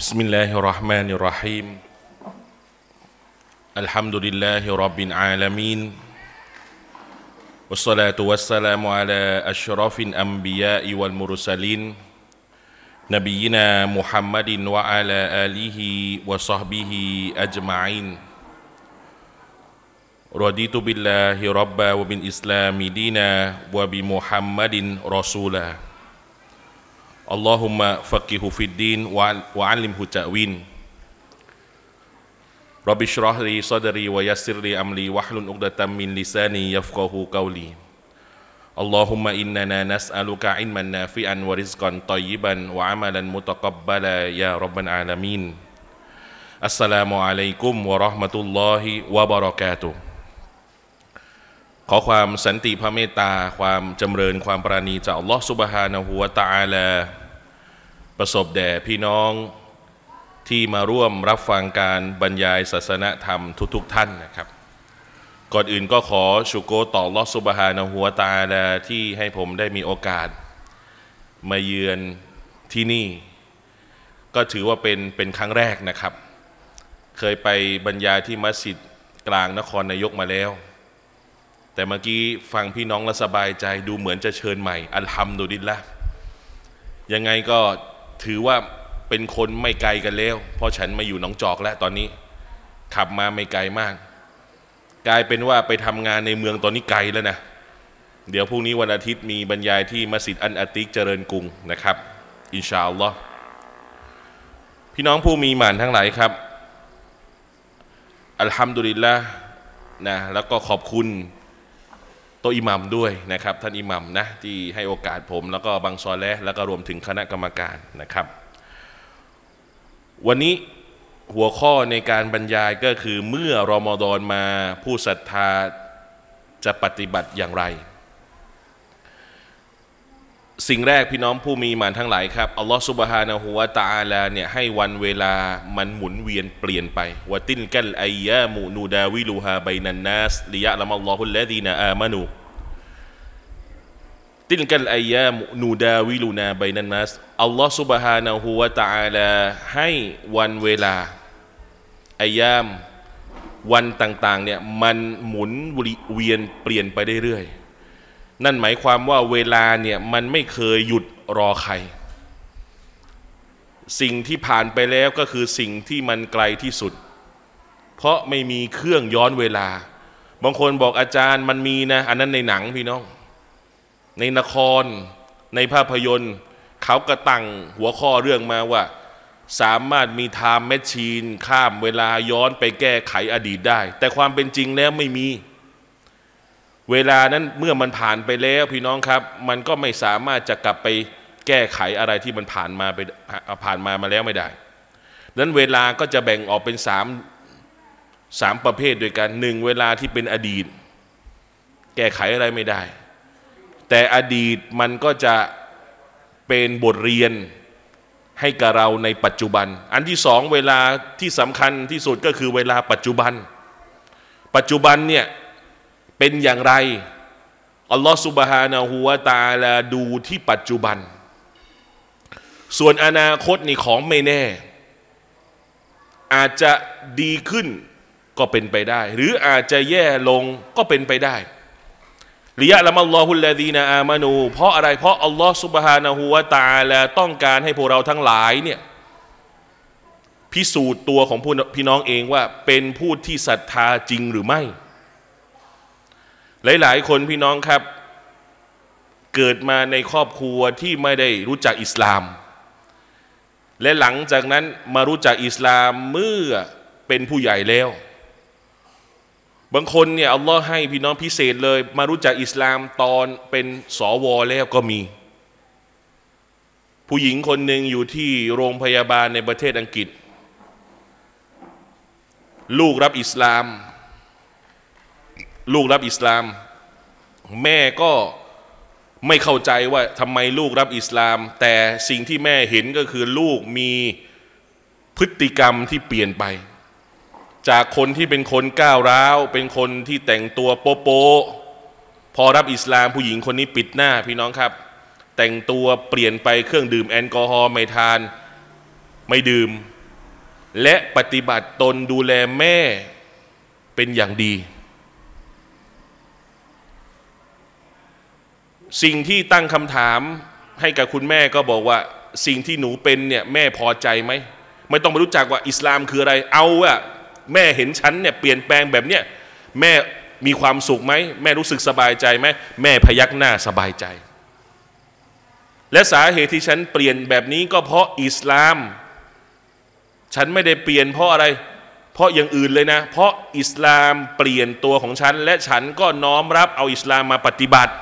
بسم الله الرحمن الرحيم الحمد لله رب العالمين والصلاة والسلام على أشرف الأنبياء والمرسلين نبينا محمد وعلى آله وصحبه أجمعين رضيت بالله ربا وبالإسلام دينا وبمحمد رسولا اللهم فقهه في الدين وعلمه التأويل رب اشرح لي صدري ويسر لي أمري واحلل عقدة من لساني يفقهوا قولي اللهم إننا نسألك علما نافعا ورزقا طيبا وعملا متقبلا يا رب العالمين السلام عليكم ورحمة الله وبركاتهขอความสันติพระเมตตาความจำเริญความปราณีจากอัลลอฮฺซุบฮานะฮูวะตะอาลาประสบแด่พี่น้องที่มาร่วมรับฟังการบรรยายศาสนธรรมทุกท่านนะครับก่อนอื่นก็ขอชุกรต่ออัลลอฮฺซุบฮานะฮูวะตะอาลาที่ให้ผมได้มีโอกาสมาเยือนที่นี่ก็ถือว่าเป็นครั้งแรกนะครับเคยไปบรรยายที่มัสยิดกลางนครนายกมาแล้วแต่เมื่อกี้ฟังพี่น้องแล้วสบายใจดูเหมือนจะเชิญใหม่อัลฮัมดุลิลละห์ยังไงก็ถือว่าเป็นคนไม่ไกลกันแล้วเพราะฉันมาอยู่หนองจอกแล้วตอนนี้ขับมาไม่ไกลมากกลายเป็นว่าไปทำงานในเมืองตอนนี้ไกลแล้วนะเดี๋ยวพรุ่งนี้วันอาทิตย์มีบรรยายที่มัสยิดอันอาติกเจริญกรุงนะครับอินชาอัลลอฮ์พี่น้องผู้มีหมานทั้งหลายครับอัลฮัมดุลิลละห์นะแล้วก็ขอบคุณโตอิหมัมด้วยนะครับท่านอิหมัมนะที่ให้โอกาสผมแล้วก็บังซอเลห์แล้วก็รวมถึงคณะกรรมการนะครับวันนี้หัวข้อในการบรรยายก็คือเมื่อรอมฎอนมาผู้ศรัทธาจะปฏิบัติอย่างไรสิ่งแรกพี่น้องผู้มีหมานทั้งหลายครับอัลลอฮฺซุบฮานะฮูวะตะอาลาเนี่ยให้วันเวลามันหมุนเวียนเปลี่ยนไปวะตินกัลอัยยามุนูดาวิลูฮาบัยนันนัสลิยะละมัลลอฮุลลซีนาอามานูตินกัลอัยยามุนูดาวิลูนาบัยนันนัสอัลลอฮฺซุบฮานะฮูวะตะอาลาให้วันเวลาอัยยามวันต่างๆเนี่ยมันหมุนเวียนเปลี่ยนไปเรื่อยๆนั่นหมายความว่าเวลาเนี่ยมันไม่เคยหยุดรอใครสิ่งที่ผ่านไปแล้วก็คือสิ่งที่มันไกลที่สุดเพราะไม่มีเครื่องย้อนเวลาบางคนบอกอาจารย์มันมีนะอันนั้นในหนังพี่น้องในละครในภาพยนตร์เขาก็ตั้งหัวข้อเรื่องมาว่าสามารถมีไทม์แมชชีนข้ามเวลาย้อนไปแก้ไขอดีตได้แต่ความเป็นจริงแล้วไม่มีเวลานั้นเมื่อมันผ่านไปแล้วพี่น้องครับมันก็ไม่สามารถจะกลับไปแก้ไขอะไรที่มันผ่านมาแล้วไม่ได้ดังนั้นเวลาก็จะแบ่งออกเป็นสามประเภทด้วยกันหนึ่งเวลาที่เป็นอดีตแก้ไขอะไรไม่ได้แต่อดีตมันก็จะเป็นบทเรียนให้กับเราในปัจจุบันอันที่สองเวลาที่สำคัญที่สุดก็คือเวลาปัจจุบันเนี่ยเป็นอย่างไรอัลลอฮฺซุบฮานะฮูวะตะอาลาดูที่ปัจจุบันส่วนอนาคตนี่ของไม่แน่อาจจะดีขึ้นก็เป็นไปได้หรืออาจจะแย่ลงก็เป็นไปได้ลิยะละมัลลอฮุลลซีนาอามานูเพราะอะไรเพราะอัลลอฮฺซุบฮานะฮูวะตะอาลาต้องการให้พวกเราทั้งหลายเนี่ยพิสูจน์ตัวของพี่น้องเองว่าเป็นผู้ที่ศรัทธาจริงหรือไม่หลายๆคนพี่น้องครับเกิดมาในครอบครัวที่ไม่ได้รู้จักอิสลามและหลังจากนั้นมารู้จักอิสลามเมื่อเป็นผู้ใหญ่แล้วบางคนเนี่ยอัลลอฮ์ให้พี่น้องพิเศษเลยมารู้จักอิสลามตอนเป็นสวแล้วก็มีผู้หญิงคนหนึ่งอยู่ที่โรงพยาบาลในประเทศอังกฤษลูกรับอิสลามแม่ก็ไม่เข้าใจว่าทำไมลูกรับอิสลามแต่สิ่งที่แม่เห็นก็คือลูกมีพฤติกรรมที่เปลี่ยนไปจากคนที่เป็นคนก้าวร้าวเป็นคนที่แต่งตัวโป๊ะพอรับอิสลามผู้หญิงคนนี้ปิดหน้าพี่น้องครับ แต่งตัวเปลี่ยนไปเครื่องดื่มแอลกอฮอล์ไม่ทานไม่ดื่มและปฏิบัติตนดูแลแม่เป็นอย่างดีสิ่งที่ตั้งคำถามให้กับคุณแม่ก็บอกว่าสิ่งที่หนูเป็นเนี่ยแม่พอใจไหมไม่ต้องไปรู้จักว่าอิสลามคืออะไรเอาว่าแม่เห็นฉันเนี่ยเปลี่ยนแปลงแบบเนี้ยแม่มีความสุขไหมแม่รู้สึกสบายใจไหมแม่พยักหน้าสบายใจและสาเหตุที่ฉันเปลี่ยนแบบนี้ก็เพราะอิสลามฉันไม่ได้เปลี่ยนเพราะอะไรเพราะอย่างอื่นเลยนะเพราะอิสลามเปลี่ยนตัวของฉันและฉันก็น้อมรับเอาอิสลามมาปฏิบัติ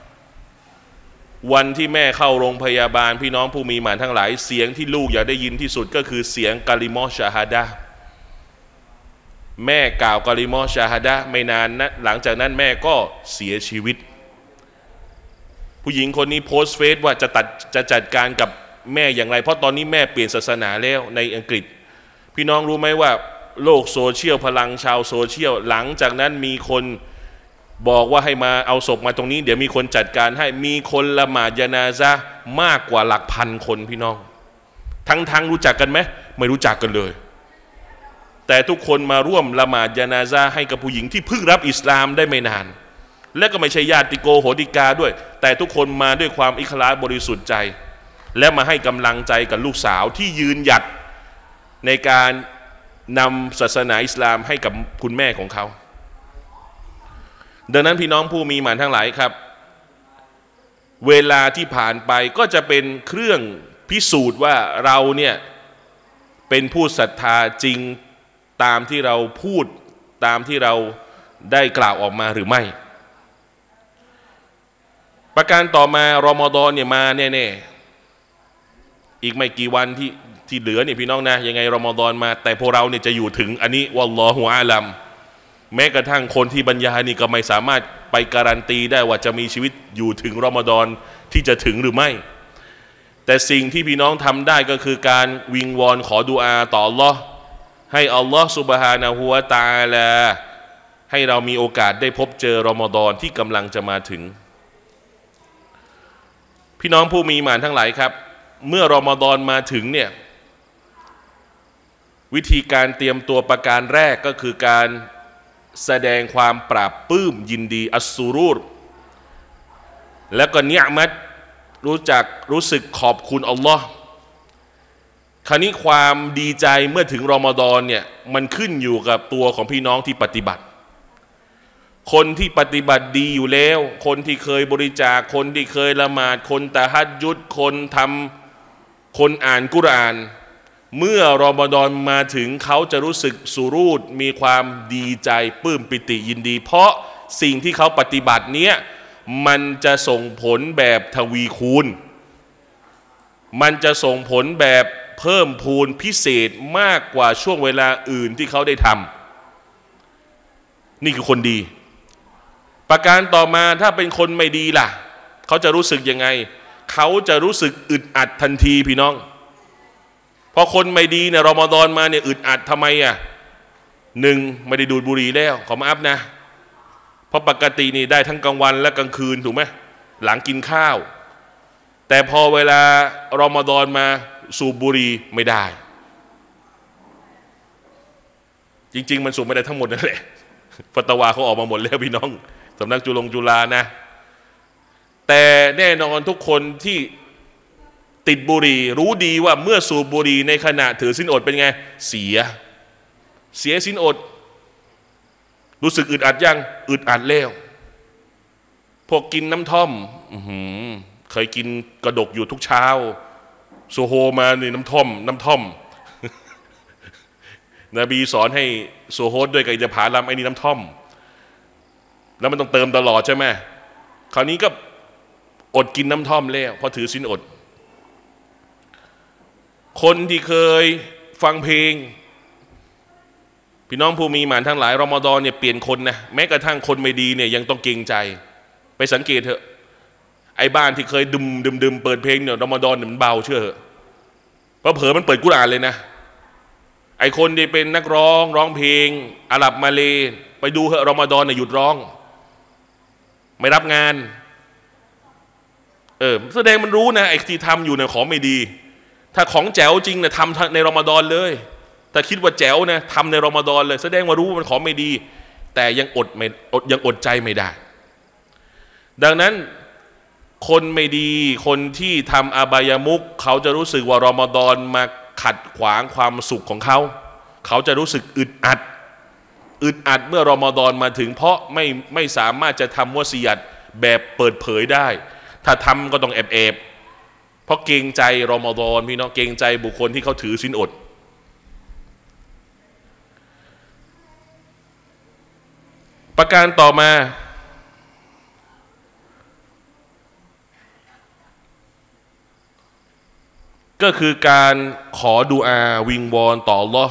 วันที่แม่เข้าโรงพยาบาลพี่น้องผู้มีหมานทั้งหลายเสียงที่ลูกอยากได้ยินที่สุดก็คือเสียงกะลิมอชาฮาดะห์แม่กล่าวกะลิมอชาฮาดะห์ไม่นานนะหลังจากนั้นแม่ก็เสียชีวิตผู้หญิงคนนี้โพสต์เฟซว่าจะจัดการกับแม่อย่างไรเพราะตอนนี้แม่เปลี่ยนศาสนาแล้วในอังกฤษพี่น้องรู้ไหมว่าโลกโซเชียลพลังชาวโซเชียลหลังจากนั้นมีคนบอกว่าให้มาเอาศพมาตรงนี้เดี๋ยวมีคนจัดการให้มีคนละหมาดญะนาซะห์มากกว่าหลักพันคนพี่น้องทั้งรู้จักกันไหมไม่รู้จักกันเลยแต่ทุกคนมาร่วมละหมาดญะนาซะห์ให้กับผู้หญิงที่เพิ่งรับอิสลามได้ไม่นานและก็ไม่ใช่ญาติโกโหติกาด้วยแต่ทุกคนมาด้วยความอิคลาสบริสุทธิ์ใจและมาให้กำลังใจกับลูกสาวที่ยืนหยัดในการนำศาสนาอิสลามให้กับคุณแม่ของเขาดังนั้นพี่น้องผู้มีหมานทั้งหลายครับเวลาที่ผ่านไปก็จะเป็นเครื่องพิสูจน์ว่าเราเนี่ยเป็นผู้ศรัทธาจริงตามที่เราพูดตามที่เราได้กล่าวออกมาหรือไม่ประการต่อมารอมฎอนเนี่ยมาแน่ๆอีกไม่กี่วันที่เหลือเนี่ยพี่น้องนะยังไงรอมฎอนมาแต่พวกเราเนี่ยจะอยู่ถึงอันนี้วัลลอฮุอาลัมแม้กระทั่งคนที่บรรยายนี่ก็ไม่สามารถไปการันตีได้ว่าจะมีชีวิตอยู่ถึงรอมฎอนที่จะถึงหรือไม่แต่สิ่งที่พี่น้องทำได้ก็คือการวิงวอนขอดุอาต่ออัลลอฮ์ให้อัลลอฮ์ซุบฮานะฮูวะตะอาลาให้เรามีโอกาสได้พบเจอรอมฎอนที่กำลังจะมาถึงพี่น้องผู้มีหมานทั้งหลายครับเมื่อรอมฎอนมาถึงเนี่ยวิธีการเตรียมตัวประการแรกก็คือการแสดงความปราบปลื้มยินดีอัสซูรูรแล้วก็เนียมัตรู้สึกขอบคุณอัลลอฮ์คราวนี้ความดีใจเมื่อถึงรอมฎอนเนี่ยมันขึ้นอยู่กับตัวของพี่น้องที่ปฏิบัติคนที่ปฏิบัติดีอยู่แล้วคนที่เคยบริจาคคนที่เคยละหมาดคนตะฮัจญุดคนอ่านกุรอานเมื่อรอมฎอนมาถึงเขาจะรู้สึกสุรูดมีความดีใจปลื้มปิติยินดีเพราะสิ่งที่เขาปฏิบัติเนี้ยมันจะส่งผลแบบทวีคูณมันจะส่งผลแบบเพิ่มพูนพิเศษมากกว่าช่วงเวลาอื่นที่เขาได้ทำนี่คือคนดีประการต่อมาถ้าเป็นคนไม่ดีล่ะเขาจะรู้สึกยังไงเขาจะรู้สึกอึดอัดทันทีพี่น้องพอคนไม่ดีเนี่ยรอมฎอนมาเนี่ยอึดอัดทำไมอ่ะหนึ่งไม่ได้ดูดบุหรี่แล้วขอมาอัพนะเพราะปกตินี่ได้ทั้งกลางวันและกลางคืนถูกไหมหลังกินข้าวแต่พอเวลารอมฎอนมาสูบบุหรี่ไม่ได้จริงๆมันสูบไม่ได้ทั้งหมดนั่นแหละฟัตวาเขาออกมาหมดแล้วพี่น้องสำนักจุฬานะแต่แน่นอนทุกคนที่ติดบุหรี่รู้ดีว่าเมื่อสูบบุหรี่ในขณะถือศีลอดเป็นไงเสียศีลอดรู้สึกอึดอัดยังอึดอัดแล้วพวกกินน้ำท่อมเคยกินกระดกอยู่ทุกเช้าโซโฮมานี่น้ำท่อมนบีสอนให้โซโฮด้วยกับอินทผลัมไอ้นี่น้ำท่อมแล้วมันต้องเติมตลอดใช่ไหมคราวนี้ก็อดกินน้ำท่อมแล้วพอถือศีลอดคนที่เคยฟังเพลงพี่น้องผู้มีหมานทั้งหลายรอมฎอนเนี่ยเปลี่ยนคนนะแม้กระทั่งคนไม่ดีเนี่ยยังต้องเกรงใจไปสังเกตเถอะไอ้บ้านที่เคยดื่มเปิดเพลงเนี่ยรอมฎอนเนี่ยมันเบาเชื่อเพราะเผลอมันเปิดกุรอานเลยนะไอ้คนที่เป็นนักร้องเพลงอาหรับมาเลไปดูเถอะรอมฎอนเนี่ยหยุดร้องไม่รับงานแสดงมันรู้นะไอ้ที่ทำอยู่เนี่ยของไม่ดีถ้าของแจ๋วจริงเนี่ยทำในรอมฎอนเลยถ้าคิดว่าแจ๋วนะทำในรอมฎอนเลยแสดงว่ารู้ว่ามันของไม่ดีแต่ยังอดใจไม่ได้ดังนั้นคนไม่ดีคนที่ทำอบายมุขเขาจะรู้สึกว่ารอมฎอนมาขัดขวางความสุขของเขาเขาจะรู้สึกอึดอัดเมื่อรอมฎอนมาถึงเพราะไม่สามารถจะทำวะซียัตแบบเปิดเผยได้ถ้าทำก็ต้องแอบเพราะเกรงใจรอมฎอนพี่น้องเกรงใจบุคคลที่เขาถือศีลอดประการต่อมาก็คือการขอดุอาวิงวอนต่ออัลเลาะห์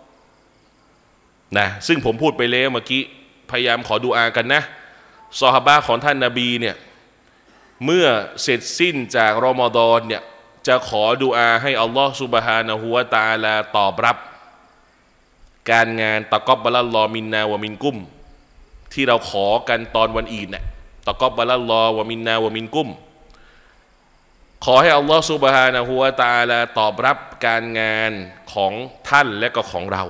นะซึ่งผมพูดไปแล้วเมื่อกี้พยายามขอดุอากันนะซอฮาบะห์ของท่านนบีเนี่ยเมื่อเสร็จสิ้นจากรอมฎอนเนี่ยจะขอดุอาให้อัลลอฮ์ซุบฮานะฮูวะตะอาลาตอบรับการงานตะกอบบัลลอฮ์มินนาวะมินกุมที่เราขอกันตอนวันอีดเนี่ยตะกอบบัลลอฮ์วะมินนาวะมินกุมขอให้อัลลอฮ์ซุบฮานะฮูวะตะอาลาตอบรับการงานของท่านและก็ของเรา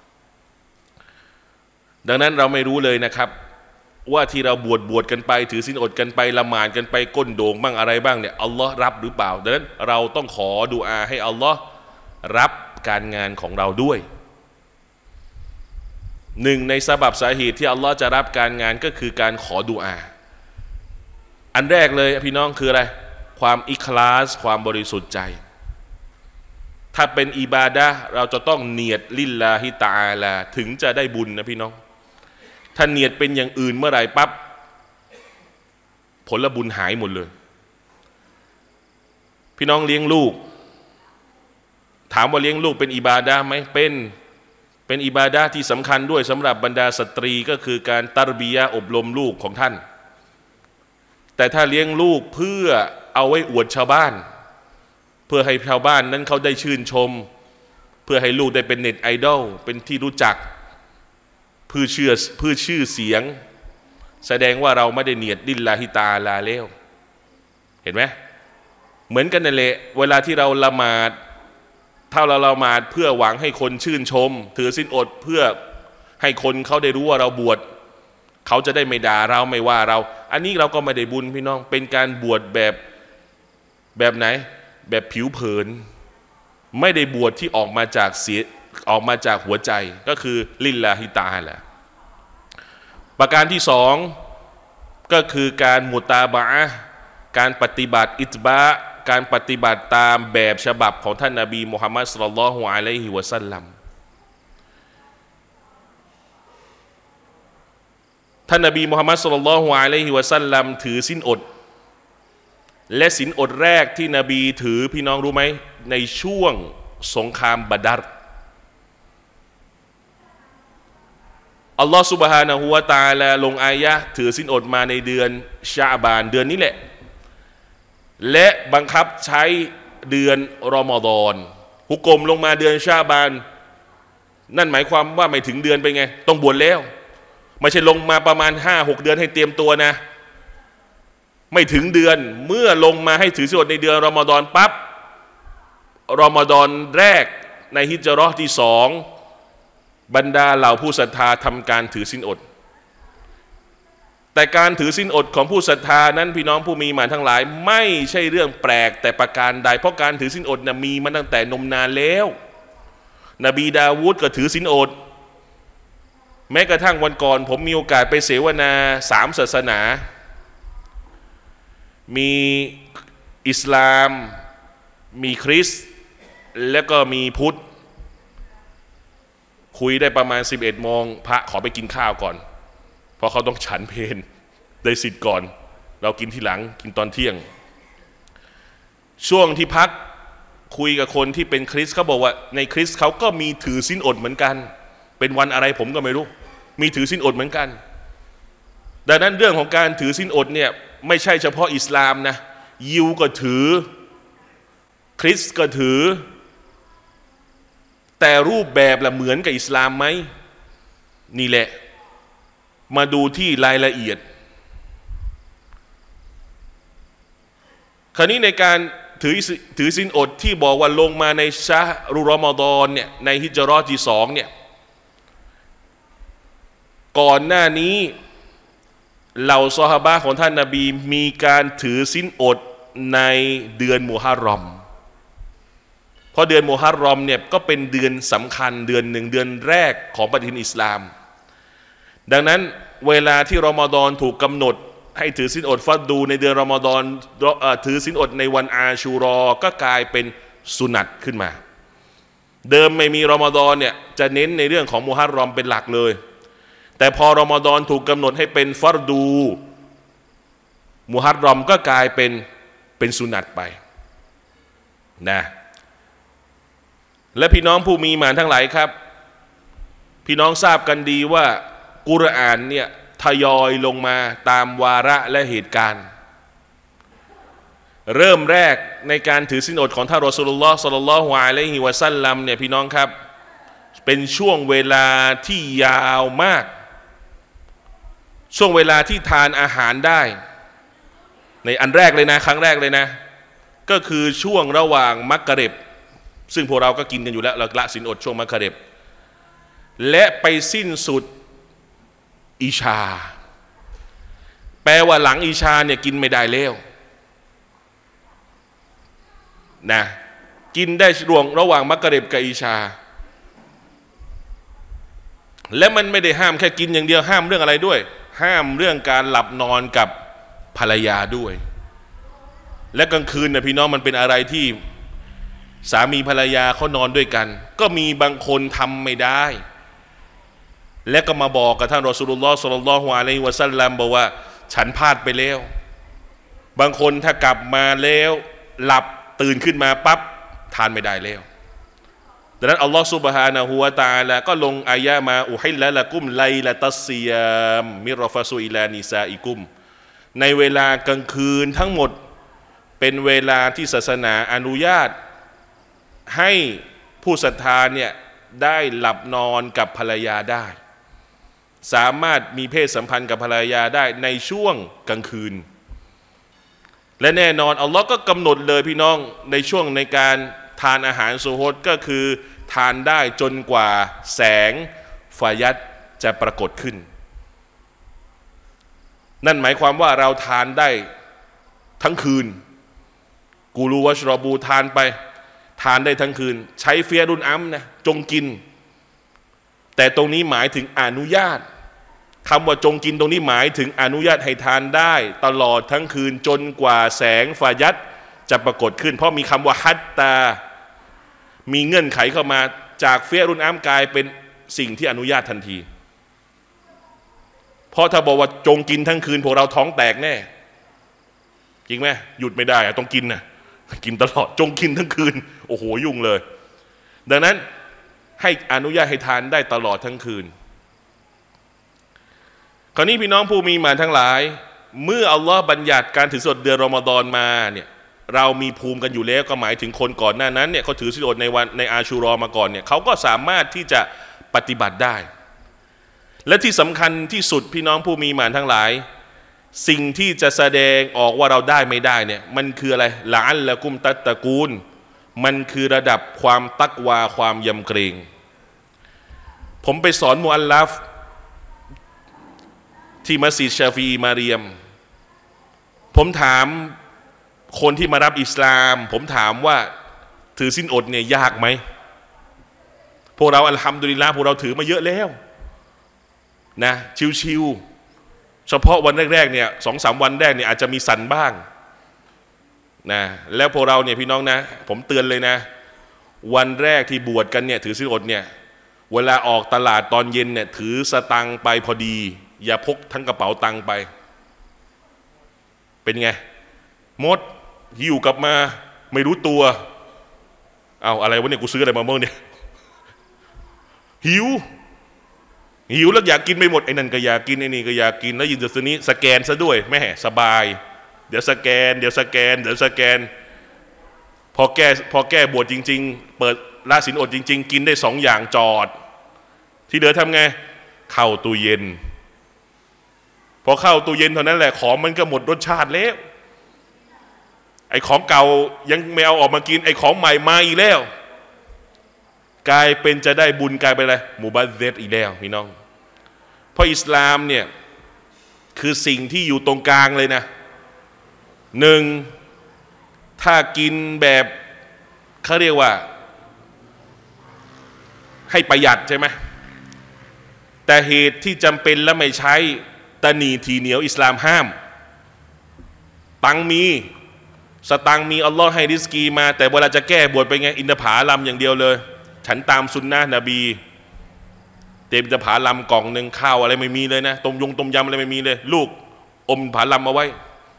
ดังนั้นเราไม่รู้เลยนะครับว่าที่เราบวชกันไปถือศีลอดกันไปละหมาดกันไปก้นโด่งบ้างอะไรบ้างเนี่ยอัลลอฮ์รับหรือเปล่าดังนั้นเราต้องขอดุอาให้อัลลอฮ์รับการงานของเราด้วยหนึ่งในสาบับสาเหตุที่อัลลอฮ์จะรับการงานก็คือการขอดุอาอันแรกเลยพี่น้องคืออะไรความอิคลาสความบริสุทธิ์ใจถ้าเป็นอิบาดะห์เราจะต้องเนียดลิลลาฮิตะอาลาถึงจะได้บุญนะพี่น้องถ้าเนียดเป็นอย่างอื่นเมื่อไหร่ปั๊บผลบุญหายหมดเลยพี่น้องเลี้ยงลูกถามว่าเลี้ยงลูกเป็นอิบาดะห์ไหมเป็นอิบาดะห์ที่สำคัญด้วยสำหรับบรรดาสตรีก็คือการตัรบียะห์อบรมลูกของท่านแต่ถ้าเลี้ยงลูกเพื่อเอาไว้อวดชาวบ้านเพื่อให้ชาวบ้านนั้นเขาได้ชื่นชมเพื่อให้ลูกได้เป็นเน็ตไอดอลเป็นที่รู้จักเพื่อชื่อเสียงแสดงว่าเราไม่ได้เนียดลิลลาฮิตะอาลาแล้วเห็นไหมเหมือนกันนั่นแหละเวลาที่เราละหมาดถ้าเราละหมาดเพื่อหวังให้คนชื่นชมถือศีลอดเพื่อให้คนเขาได้รู้ว่าเราบวชเขาจะได้ไม่ด่าเราไม่ว่าเราอันนี้เราก็ไม่ได้บุญพี่น้องเป็นการบวชแบบไหนแบบผิวเผินไม่ได้บวชที่ออกมาจากหัวใจก็คือลิลลาฮิตะอาลาประการที่สองก็คือการมุตาบะอะห์การปฏิบัติอิตบะการปฏิบัติตามแบบฉบับของท่านนบีมุฮัมมัดศ็อลลัลลอฮุอะลัยฮิวะซัลลัมท่านนบีมุฮัมมัดศ็อลลัลลอฮุอะลัยฮิวะซัลลัมถือศีลอดและศีลอดแรกที่นบีถือพี่น้องรู้ไหมในช่วงสงครามบะดัรอัลลอฮฺซุบฮานะฮูวะตะอาลาลงอายะห์ถือศีลอดมาในเดือนชะบานเดือนนี้แหละและบังคับใช้เดือนรอมฎอนฮุกมลงมาเดือนชะบานนั่นหมายความว่าไม่ถึงเดือนไปไงต้องบวชแล้วไม่ใช่ลงมาประมาณ 5-6 เดือนให้เตรียมตัวนะไม่ถึงเดือนเมื่อลงมาให้ถือศีลอดในเดือนรอมฎอนปั๊บรอมฎอนแรกในฮิจเราะห์ที่สองบรรดาเหล่าผู้ศรัทธาทำการถือศีลอดแต่การถือศีลอดของผู้ศรัทธานั้นพี่น้องผู้มีหมานทั้งหลายไม่ใช่เรื่องแปลกแต่ประการใดเพราะการถือศีลอดมีมาตั้งแต่นมนานแล้วนบีดาวูดก็ถือศีลอดแม้กระทั่งวันก่อนผมมีโอกาสไปเสวนา3ศาสนามีอิสลามมีคริสต์แล้วก็มีพุทธคุยได้ประมาณ 11 โมงพระขอไปกินข้าวก่อนเพราะเขาต้องฉันเพลได้สิทธิ์ก่อนเรากินทีหลังกินตอนเที่ยงช่วงที่พักคุยกับคนที่เป็นคริสต์เขาบอกว่าในคริสต์เขาก็มีถือศีลอดเหมือนกันเป็นวันอะไรผมก็ไม่รู้มีถือศีลอดเหมือนกันดังนั้นเรื่องของการถือศีลอดเนี่ยไม่ใช่เฉพาะอิสลามนะยิวก็ถือคริสต์ก็ถือแต่รูปแบบละเหมือนกับอิสลามไหมนี่แหละมาดูที่รายละเอียดคราวนี้ในการถือศีลอดที่บอกว่าลงมาในชะรุรอมฎอนเนี่ยในฮิจเราะห์ที่2เนี่ยก่อนหน้านี้เหล่าซอฮาบะห์ของท่านนบีมีการถือศีลอดในเดือนมุฮัรรอมเพราะเดือนมุฮัรรอมเนี่ยก็เป็นเดือนสำคัญเดือนหนึ่งเดือนแรกของปฏิทินอิสลามดังนั้นเวลาที่รอมฎอนถูกกำหนดให้ถือศีลอดฟัดดูในเดือนรอมฎอนถือศีลอดในวันอาชูรอก็กลายเป็นสุนัตขึ้นมาเดิมไม่มีรอมฎอนเนี่ยจะเน้นในเรื่องของมุฮัรรอมเป็นหลักเลยแต่พอรอมฎอนถูกกำหนดให้เป็นฟัรดูมุฮัรรอมก็กลายเป็นสุนัตไปนะและพี่น้องผู้มีหมานทั้งหลายครับพี่น้องทราบกันดีว่ากุรอานเนี่ยทยอยลงมาตามวาระและเหตุการณ์เริ่มแรกในการถือศีลอดของท่านรอซูลุลลอฮ์ ศ็อลลัลลอฮุอะลัยฮิวะซัลลัมเนี่ยพี่น้องครับเป็นช่วงเวลาที่ยาวมากช่วงเวลาที่ทานอาหารได้ในอันแรกเลยนะครั้งแรกเลยนะก็คือช่วงระหว่างมักริบซึ่งพวกเราก็กินกันอยู่แล้วเราละศีลอดช่วงมักริบและไปสิ้นสุดอิชาแปลว่าหลังอิชาเนี่ยกินไม่ได้แล้วนะกินได้ช่วงระหว่างมักริบกับอิชาและมันไม่ได้ห้ามแค่กินอย่างเดียวห้ามเรื่องอะไรด้วยห้ามเรื่องการหลับนอนกับภรรยาด้วยและกลางคืนนะพี่น้องมันเป็นอะไรที่สามีภรรยาเขานอนด้วยกันก็มีบางคนทำไม่ได้และก็มาบอกกับท่านรอซูลุลลอฮ์ ศ็อลลัลลอฮุอะลัยฮิวะซัลลัมบอกว่าฉันพลาดไปแล้วบางคนถ้ากลับมาแล้วหลับตื่นขึ้นมาปั๊บทานไม่ได้แล้วดังนั้นอัลลอฮ์ซุบฮานะฮูวะตะอาลาก็ลงอายะมาอุฮิลละละกุมไลละตัสซิยามมิรอฟะซุอิลานิซาอิกุมในเวลากลางคืนทั้งหมดเป็นเวลาที่ศาสนาอนุญาตให้ผู้ศรัทธาเนี่ยได้หลับนอนกับภรรยาได้สามารถมีเพศสัมพันธ์กับภรรยาได้ในช่วงกลางคืนและแน่นอนอัลลอฮ์ก็กำหนดเลยพี่น้องในช่วงในการทานอาหารซูฮดก็คือทานได้จนกว่าแสงฟายัดจะปรากฏขึ้นนั่นหมายความว่าเราทานได้ทั้งคืนกูรูวัชรอบูทานไปทานได้ทั้งคืนใช้เฟียรุนอัมนะจงกินแต่ตรงนี้หมายถึงอนุญาตคำว่าจงกินตรงนี้หมายถึงอนุญาตให้ทานได้ตลอดทั้งคืนจนกว่าแสงฟายัดจะปรากฏขึ้นเพราะมีคำว่าฮัตตามีเงื่อนไขเข้ามาจากเฟียรุนอัมกลายเป็นสิ่งที่อนุญาตทันทีเพราะถ้าบอกว่าจงกินทั้งคืนพวกเราท้องแตกแน่จริงไหมหยุดไม่ได้ต้องกินนะกินตลอดจงกินทั้งคืนโอ้โหยุ่งเลยดังนั้นให้อนุญาตให้ทานได้ตลอดทั้งคืนคราวนี้พี่น้องผู้มีหมานทั้งหลายเมื่ออัลลอฮ์บัญญัติการถือศีลอดเดือนรอมฎอนมาเนี่ยเรามีภูมิกันอยู่แล้วก็หมายถึงคนก่อนหน้านั้นเนี่ยเขาถือศีลอดในวันในอาชูรอมาก่อนเนี่ยเขาก็สามารถที่จะปฏิบัติได้และที่สำคัญที่สุดพี่น้องผู้มีหมานทั้งหลายสิ่งที่จะแสดงออกว่าเราได้ไม่ได้เนี่ยมันคืออะไรละอัลละกุมตัตตะกูลมันคือระดับความตักวาความยำเกรงผมไปสอนมุอัลลัฟที่มัสยิดชาฟีมาเรียมผมถามคนที่มารับอิสลามผมถามว่าถือศีลอดเนี่ยยากไหมพวกเราอัลฮัมดุลิลละห์พวกเราถือมาเยอะแล้วนะชิวๆเฉพาะวันแรกๆเนี่ย2-3 วันแรกเนี่ยอาจจะมีสั่นบ้างนะแล้วพวกเราเนี่ยพี่น้องนะผมเตือนเลยนะวันแรกที่บวชกันเนี่ยถือศีลอดเนี่ยเวลาออกตลาดตอนเย็นเนี่ยถือสตังค์ไปพอดีอย่าพกทั้งกระเป๋าตังค์ไปเป็นไงมดหิวกลับมาไม่รู้ตัวเอาอะไรวะเนี่ยกูซื้ออะไรมาเมื่อเนี่ยหิวแล้วอยากกินไปหมดไอ้นั่นก็อยากกินไอ้นี่ก็อยากกินแล้วยินดีนี้สแกนซะด้วยแม่สบายเดี๋ยวสแกนพอแก้บวชจริงๆเปิดละศีลอดจริงๆกินได้2 อย่างจอดที่เหลือทำไงเข้าตู้เย็นพอเข้าตู้เย็นเท่านั้นแหละของมันก็หมดรสชาติแล้วไอ้ของเก่ายังไม่เอาออกมากินไอ้ของใหม่มาอีกแล้วกลายเป็นจะได้บุญกลายเป็นอะไรมุบัซซิรอีกแล้วพี่น้องเพราะอิสลามเนี่ยคือสิ่งที่อยู่ตรงกลางเลยนะหนึ่งถ้ากินแบบเขาเรียกว่าให้ประหยัดใช่ไหมแต่เหตุที่จำเป็นและไม่ใช้ตะหนีทีเหนียวอิสลามห้ามตังมีสตังมีอัลลอฮ์ให้ริสกีมาแต่เวลาจะแก้บวชไปไงอินทผลัมอย่างเดียวเลยฉันตามสุนนะนบีเต็มอินทผลัมกล่องหนึ่งข้าวอะไรไม่มีเลยนะต้มยำอะไรไม่มีเลยลูกอมผลัมเอาไว้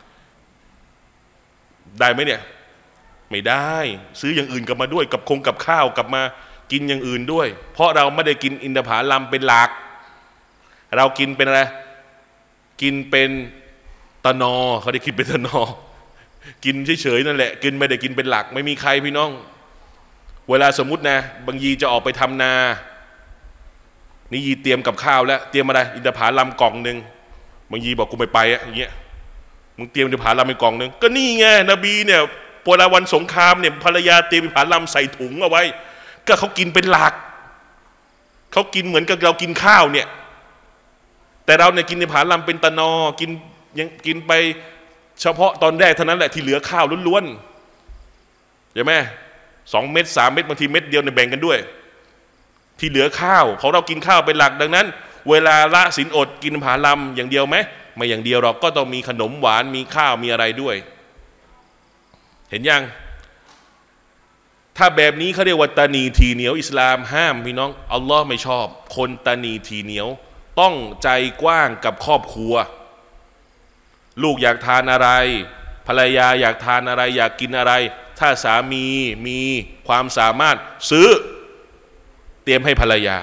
ได้ไหมเนี่ยไม่ได้ซื้ออย่างอื่นกลับมาด้วยกับข้าวกลับมากินอย่างอื่นด้วยเพราะเราไม่ได้กินอินทผลัมเป็นหลักเรากินเป็นอะไรกินเป็นตะนอเขาได้กินเป็นตะนอกินเฉยๆนั่นแหละกินไม่ได้กินเป็นหลักไม่มีใครพี่น้องเวลาสมมุตินะบางยีจะออกไปทำนานี่ยีเตรียมกับข้าวแล้วเตรียมอะไรอินทผลัมกล่องหนึ่งบางยีบอกกูไม่ไปอะอย่างเงี้ยมึงเตรียมอินทผลัมไปกล่องหนึ่งก็นี่ไงนบีเนี่ยเวลาวันสงครามเนี่ยภรรยาเตรียมอินทผลัมใส่ถุงเอาไว้ก็เขากินเป็นหลักเขากินเหมือนกับเรากินข้าวเนี่ยแต่เราเนี่ยกินอินทผลัมเป็นตะนอกินยังกินไปเฉพาะตอนแรกเท่านั้นแหละที่เหลือข้าวล้วนๆใช่ไหม2 เม็ด3 เม็ดบางทีเม็ดเดียวเนี่ยแบ่งกันด้วยที่เหลือข้าวของเรากินข้าวเป็นหลักดังนั้นเวลาละศีลอดกินผาลัมอย่างเดียวไหมไม่อย่างเดียวเราก็ต้องมีขนมหวานมีข้าวมีอะไรด้วยเห็นยังถ้าแบบนี้เขาเรียกว่าตานีทีเหนียวอิสลามห้ามพี่น้องอัลลอฮ์ไม่ชอบคนตานีทีเหนียวต้องใจกว้างกับครอบครัวลูกอยากทานอะไรภรรยาอยากทานอะไรอยากกินอะไรถ้าสามีมีความสามารถซื้อเตรียมให้ภรรยา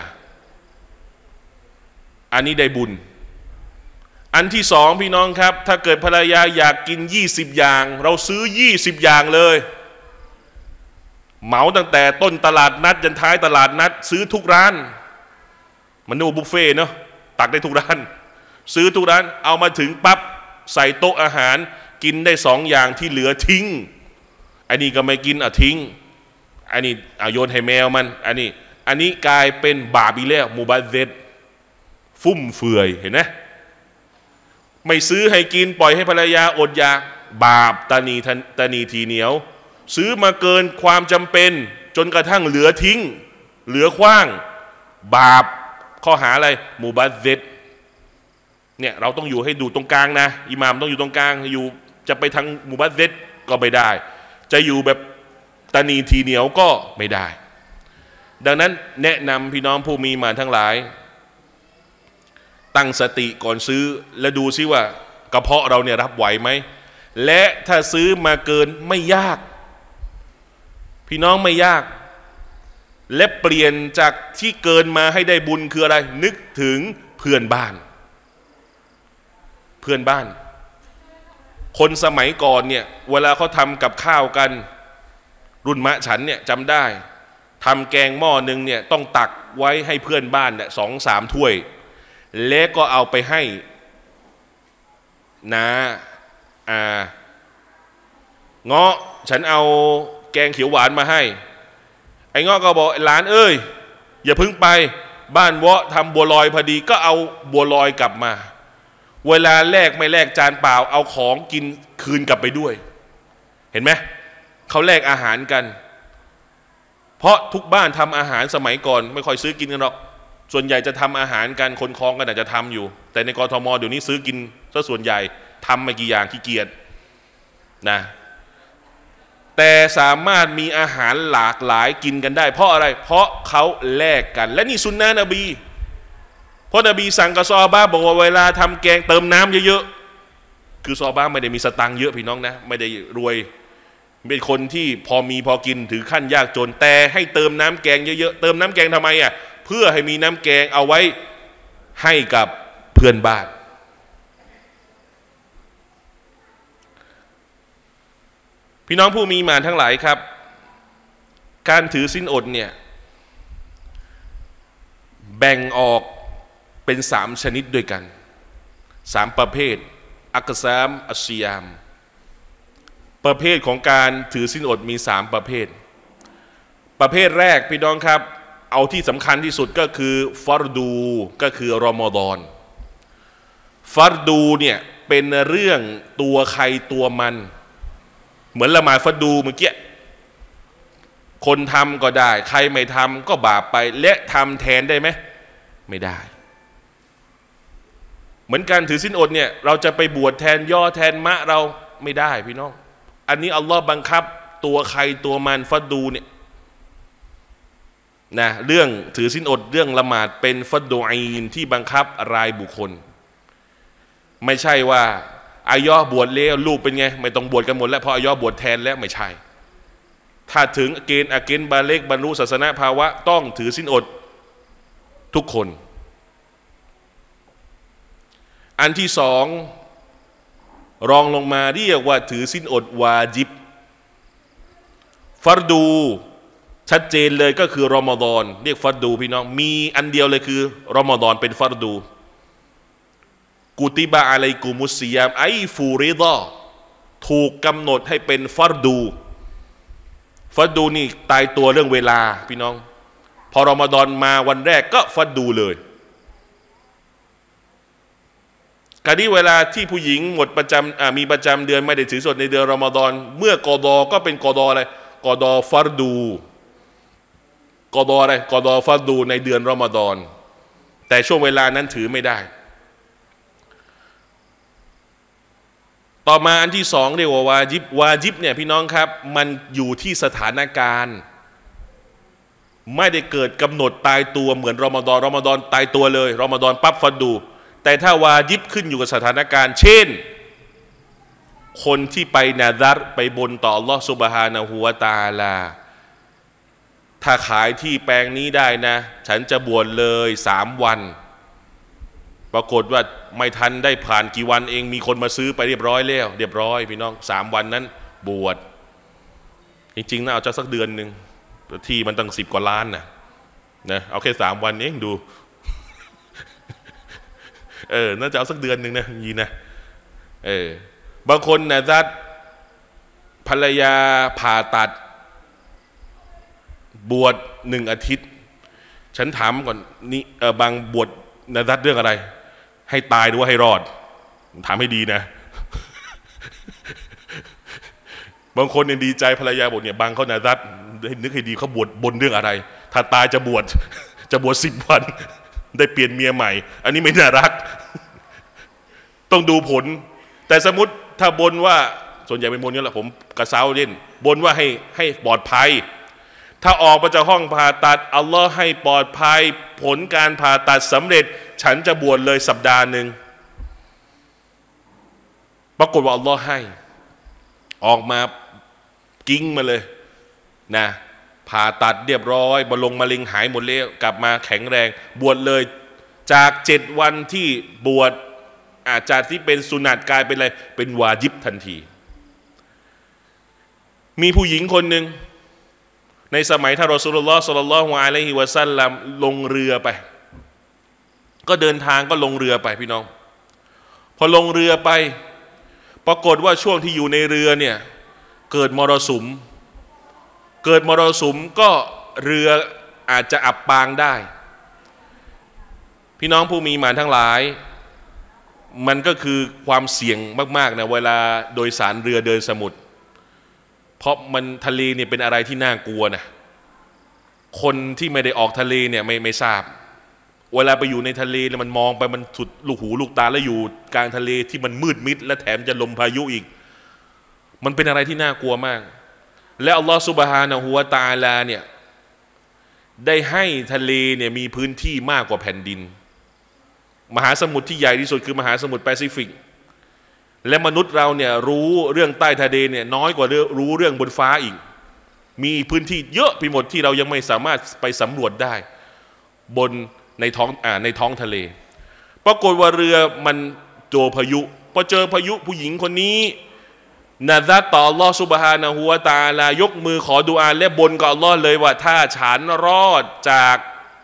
อันนี้ได้บุญอันที่สองพี่น้องครับถ้าเกิดภรรยาอยากกิน20 อย่างเราซื้อ20 อย่างเลยเหมาตั้งแต่ต้นตลาดนัดจนท้ายตลาดนัดซื้อทุกร้านมันนึกว่าบุฟเฟ่เนาะตักได้ทุกร้านซื้อทุกร้านเอามาถึงปั๊บใส่โต๊ะอาหารกินได้2 อย่างที่เหลือทิ้งอันนี้ก็ไม่กินทิ้งอันนี้โยนให้แมวมันอันนี้กลายเป็นบาปอีกแล้วมุบัซซิรฟุ่มเฟือยเห็นไหมไม่ซื้อให้กินปล่อยให้ภรรยาอดอยากบาปตานีทีเหนียวซื้อมาเกินความจำเป็นจนกระทั่งเหลือทิ้งเหลือขว้างบาปข้อหาอะไรมุบัซซิรเนี่ยเราต้องอยู่ให้ดูตรงกลางนะอิหม่ามต้องอยู่ตรงกลางอยู่จะไปทางมุบัซซิรก็ไม่ได้จะอยู่แบบตานีทีเหนียวก็ไม่ได้ดังนั้นแนะนำพี่น้องผู้มีมาทั้งหลายตั้งสติก่อนซื้อและดูซิว่ากระเพาะเราเนี่ยรับไหวไหมและถ้าซื้อมาเกินไม่ยากพี่น้องไม่ยากและเปลี่ยนจากที่เกินมาให้ได้บุญคืออะไรนึกถึงเพื่อนบ้านคนสมัยก่อนเนี่ยเวลาเขาทำกับข้าวกันรุ่นมะฉันเนี่ยจำได้ทำแกงหม้อหนึ่งเนี่ยต้องตักไว้ให้เพื่อนบ้านเนี่ย2-3 ถ้วยแล้วก็เอาไปให้นาเงาะฉันเอาแกงเขียวหวานมาให้ไอ้เงาะก็บอกหลานเอ้ยอย่าพึ่งไปบ้านวะทำบัวลอยพอดีก็เอาบัวลอยกลับมาเวลาแลกไม่แลกจานเปล่าเอาของกินคืนกลับไปด้วยเห็นไหมเขาแลกอาหารกันเพราะทุกบ้านทำอาหารสมัยก่อนไม่ค่อยซื้อกินกันหรอกส่วนใหญ่จะทำอาหารกันคนคลองกันอาจจะทำอยู่แต่ในกทมเดี๋ยวนี้ซื้อกินซะส่วนใหญ่ทำไม่กี่อย่างขี้เกียจนะแต่สามารถมีอาหารหลากหลายกินกันได้เพราะอะไรเพราะเขาแลกกันและนี่สุนนะนบีเพราะนบีสั่งกับซอฮาบะห์บอกว่าเวลาทำแกงเติมน้ำเยอะๆคือซอฮาบะห์ไม่ได้มีสตังค์เยอะพี่น้องนะไม่ได้รวยเป็นคนที่พอมีพอกินถือขั้นยากจนแต่ให้เติมน้ำแกงเยอะๆเติมน้ำแกงทำไมเพื่อให้มีน้ำแกงเอาไว้ให้กับเพื่อนบ้านพี่น้องผู้มีหมานทั้งหลายครับการถือศีลอดเนี่ยแบ่งออกเป็น3 ชนิดด้วยกัน3 ประเภทอักซามอัศยามปประเภทของการถือศีลอดมี3ประเภทประเภทแรกพี่น้องครับเอาที่สำคัญที่สุดก็คือฟัรดูก็คือรอมฎอนฟัรดูเนี่ยเป็นเรื่องตัวใครตัวมันเหมือนละหมาดฟัรดูเมื่อกี้คนทำก็ได้ใครไม่ทำก็บาปไปและทำแทนได้ไหมไม่ได้เหมือนการถือศีลอดเนี่ยเราจะไปบวชแทนย่อแทนมะเราไม่ได้พี่น้องอันนี้อัลลอฮ์บังคับตัวใครตัวมันฟัรดูเนี่ยนะเรื่องถือศีลอดเรื่องละหมาดเป็นฟัรดูอีนที่บังคับรายบุคคลไม่ใช่ว่าอายอบวชแล้วลูกเป็นไงไม่ต้องบวชกันหมดแล้วเพราะอายอบวชแทนแล้วไม่ใช่ถ้าถึงเกณฑ์บาเล็กบรรลุศาสนาภาวะต้องถือศีลอดทุกคนอันที่สองรองลงมาเรียกว่าถือศีลอดวาญิบฟัรดูชัดเจนเลยก็คือรอมฎอนเรียกฟัรดูพี่น้องมีอันเดียวเลยคือรอมฎอนเป็นฟัรดูกุติบะอะลัยกุมุสซิยามไอฟูริฎอถูกกำหนดให้เป็นฟัรดูนี่ตายตัวเรื่องเวลาพี่น้องพอรอมฎอนมาวันแรกก็ฟัรดูเลยการที่เวลาที่ผู้หญิงหมดประจำมีประจำเดือนไม่ได้ถือศีลในเดือนรอมฎอนเมื่อกอฎอก็เป็นกอฎออะไรกอฎอฟัรดูกอฎออะไรกอฎอฟัรดูในเดือนรอมฎอนแต่ช่วงเวลานั้นถือไม่ได้ต่อมาอันที่สองเรียกว่าวาญิบเนี่ยพี่น้องครับมันอยู่ที่สถานการณ์ไม่ได้เกิดกำหนดตายตัวเหมือนรอมฎอนตายตัวเลยรอมฎอนปั๊บฟัรดูแต่ถ้าวาญิบขึ้นอยู่กับสถานการณ์เช่นคนที่ไปนาดัรไปบนต่ออัลลอฮฺซุบฮานะฮูวะตะอาลาถ้าขายที่แปลงนี้ได้นะฉันจะบวชเลย3 วันปรากฏว่าไม่ทันได้ผ่านกี่วันเองมีคนมาซื้อไปเรียบร้อยแล้วเรียบร้อยพี่น้อง3 วันนั้นบวชจริงๆน่าเอาจะสักเดือนหนึ่งที่มันตั้ง10 กว่าล้านนะเอาแค่3 วันเองดูน่าจะเอาสักเดือนหนึ่งนะยีนะบางคนนะจัดภรรยาผ่าตัดบวช1 อาทิตย์ฉันถามก่อนนี่บางบวชนะจัดเรื่องอะไรให้ตายหรือว่าให้รอดถามให้ดีนะบางคนเนี่ยดีใจภรรยาบวชเนี่ยบางเขานะจัดนึกให้ดีเขาบวชบนเรื่องอะไรถ้าตายจะบวช10 วันได้เปลี่ยนเมียใหม่อันนี้ไม่น่ารักต้องดูผลแต่สมมติถ้าบนว่าส่วนใหญ่เป็นบนนี่แหละผมกระเซ้าเล่นบนว่าให้ปลอดภัยถ้าออกมาจากห้องผ่าตัดอัลลอฮ์ให้ปลอดภัยผลการผ่าตัดสำเร็จฉันจะบวชเลยสัปดาห์หนึ่งปรากฏว่าอัลลอฮ์ให้ออกมากิ้งมาเลยนะผ่าตัดเรียบร้อยมะเร็งหายหมดแล้วกลับมาแข็งแรงบวชเลยจาก7 วันที่บวชจากที่เป็นสุนัตกลายเป็นอะไรเป็นวาญิบทันทีมีผู้หญิงคนหนึ่งในสมัยท่านรอซูลุลลอฮ์ ศ็อลลัลลอฮุอะลัยฮิวะซัลลัมลงเรือไปก็เดินทางก็ลงเรือไปพี่น้องพอลงเรือไปปรากฏว่าช่วงที่อยู่ในเรือเนี่ยเกิดมรสุมก็เรืออาจจะอับปางได้พี่น้องผู้มีหมานทั้งหลายมันก็คือความเสี่ยงมากๆนะเวลาโดยสารเรือเดินสมุทรเพราะมันทะเลเนี่ยเป็นอะไรที่น่ากลัวนะคนที่ไม่ได้ออกทะเลเนี่ยไม่ทราบเวลาไปอยู่ในทะเลแล้วมันมองไปมันสุดลูกหูลูกตาแล้วอยู่กลางทะเลที่มันมืดมิดและแถมจะลมพายุอีกมันเป็นอะไรที่น่ากลัวมากและอัลลอฮฺซุบฮานะฮูวะตะอาลาเนี่ยได้ให้ทะเลเนี่ยมีพื้นที่มากกว่าแผ่นดินมหาสมุทรที่ใหญ่ที่สุดคือมหาสมุทรแปซิฟิกและมนุษย์เราเนี่ยรู้เรื่องใต้ทะเลเนี่ยน้อยกว่ารู้เรื่องบนฟ้าอีกมีพื้นที่เยอะไปหมดที่เรายังไม่สามารถไปสำรวจได้บนในท้องทะเลปรากฏว่าเรือมันเจอพายุพอเจอพายุผู้หญิงคนนี้นะซะต่ออัลลอฮฺซุบฮานะฮูวะตะอาลายกมือขอดุอาและบนกับอัลลอฮ์เลยว่าถ้าฉันรอดจาก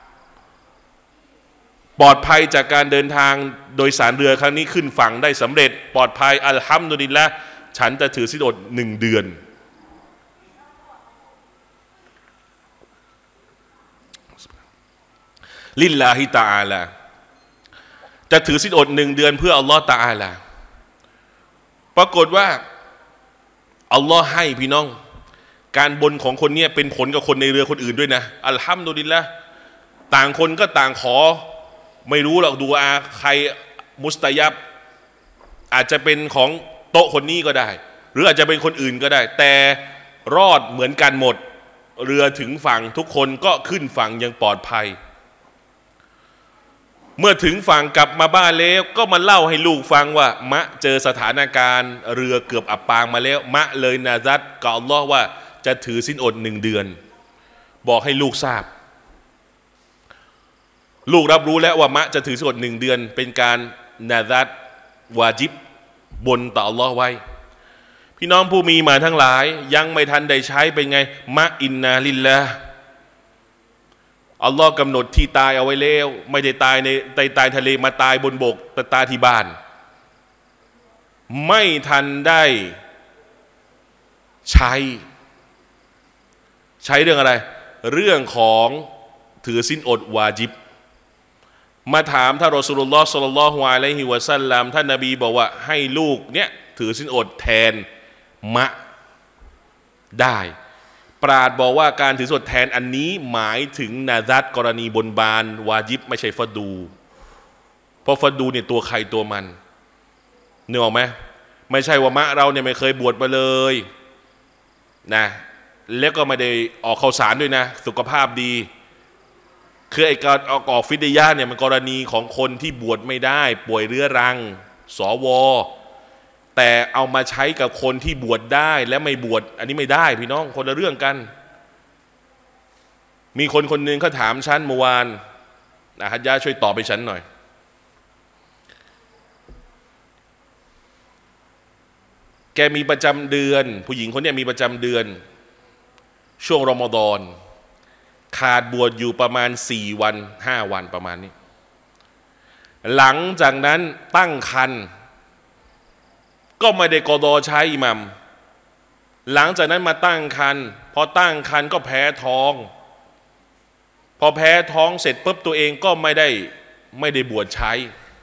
ปลอดภัยจากการเดินทางโดยสารเรือครั้งนี้ขึ้นฝั่งได้สำเร็จปลอดภัยอัลฮัมดุลิลละห์ฉันจะถือศีลอด1 เดือนลิลลาฮิตะอาลาจะถือศีลอด1 เดือนเพื่ออัลลอฮ์ตะอาลาปรากฏว่าอัลลอฮ์ให้พี่น้องการบนของคนนี้เป็นผลกับคนในเรือคนอื่นด้วยนะอัลฮัมดุลิลละห์ต่างคนก็ต่างขอไม่รู้หรอกดูอาใครมุสตายับอาจจะเป็นของโต๊ะคนนี้ก็ได้หรืออาจจะเป็นคนอื่นก็ได้แต่รอดเหมือนกันหมดเรือถึงฝั่งทุกคนก็ขึ้นฝั่งอย่างปลอดภัยเมื่อถึงฝั่งกลับมาบ้านแล้วก็มาเล่าให้ลูกฟังว่ามะเจอสถานการณ์เรือเกือบอับปางมาแล้วมะเลยนาซัดกับอัลลอฮ์ว่าจะถือศีลอด1 เดือนบอกให้ลูกทราบลูกรับรู้แล้วว่ามะจะถือศีลอด1 เดือนเป็นการนาซัดวาญิบบนต่ออัลลอฮ์ไว้พี่น้องผู้มีมาทั้งหลายยังไม่ทันได้ใช้เป็นไงมะอินนาลิลลาห์อัลลอฮ์กำหนดที่ตายเอาไว้แล้วไม่ได้ตายในตายทะเลมาตายบนบกแต่ตายที่บ้านไม่ทันได้ใช้เรื่องอะไรเรื่องของถือศีลอดวาญิบมาถามท่านรอซูลุลลอฮ์ศ็อลลัลลอฮุอะลัยฮิวะซัลลัมท่านนบีบอกว่าให้ลูกเนี่ยถือศีลอดแทนมะได้ปราชญ์บอกว่าการถือศีลอดแทนอันนี้หมายถึงนาซัดกรณีบนบานวาญิบไม่ใช่ฟัดดูเพราะฟัดดูเนี่ยตัวใครตัวมันนึกออกไหมไม่ใช่ว่ามะเราเนี่ยไม่เคยบวชมาเลยนะแล้วก็ไม่ได้ออกข้าวสารด้วยนะสุขภาพดีคือไอ้การออกฟิดยะห์เนี่ยมันกรณีของคนที่บวชไม่ได้ป่วยเรื้อรังสวแต่เอามาใช้กับคนที่บวชได้และไม่บวชอันนี้ไม่ได้พี่น้องคนละเรื่องกันมีคนหนึ่งเขาถามฉันเมื่อวานฮัจญะช่วยตอบไปฉันหน่อยแกมีประจำเดือนผู้หญิงคนนี้มีประจำเดือนช่วงรอมฎอนขาดบวชอยู่ประมาณ4 วัน5 วันประมาณนี้หลังจากนั้นตั้งครรภ์ก็ไม่ได้กอฎอใช้อิหมัมหลังจากนั้นมาตั้งครรภ์พอตั้งครรภ์ก็แพ้ท้องพอแพ้ท้องเสร็จปุ๊บตัวเองก็ไม่ได้บวชใช้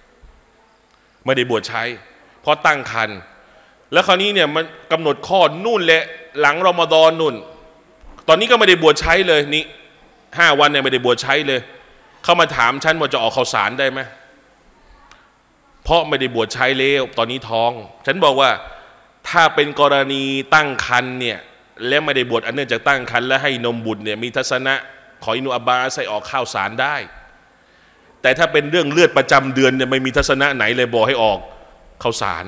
เพราะตั้งครรภ์แล้วคราวนี้เนี่ยมันกำหนดข้อนู่นแหละหลังรอมฎอนนู่นตอนนี้ก็ไม่ได้บวชใช้เลยนี่5 วันเนี่ยไม่ได้บวชใช้เลยเข้ามาถามฉันว่าจะออกข้าวสารได้ไหมเพราะไม่ได้บวชใช้แล้วตอนนี้ท้องฉันบอกว่าถ้าเป็นกรณีตั้งครรภ์เนี่ยแล้วไม่ได้บวชอันเนื่องจากตั้งครรภ์และให้นมบุตรเนี่ยมีทัศนะขออินุอับบาสให้ออกข้าวสารได้แต่ถ้าเป็นเรื่องเลือดประจำเดือนเนี่ยไม่มีทัศนะไหนเลยบอกให้ออกข้าวสาร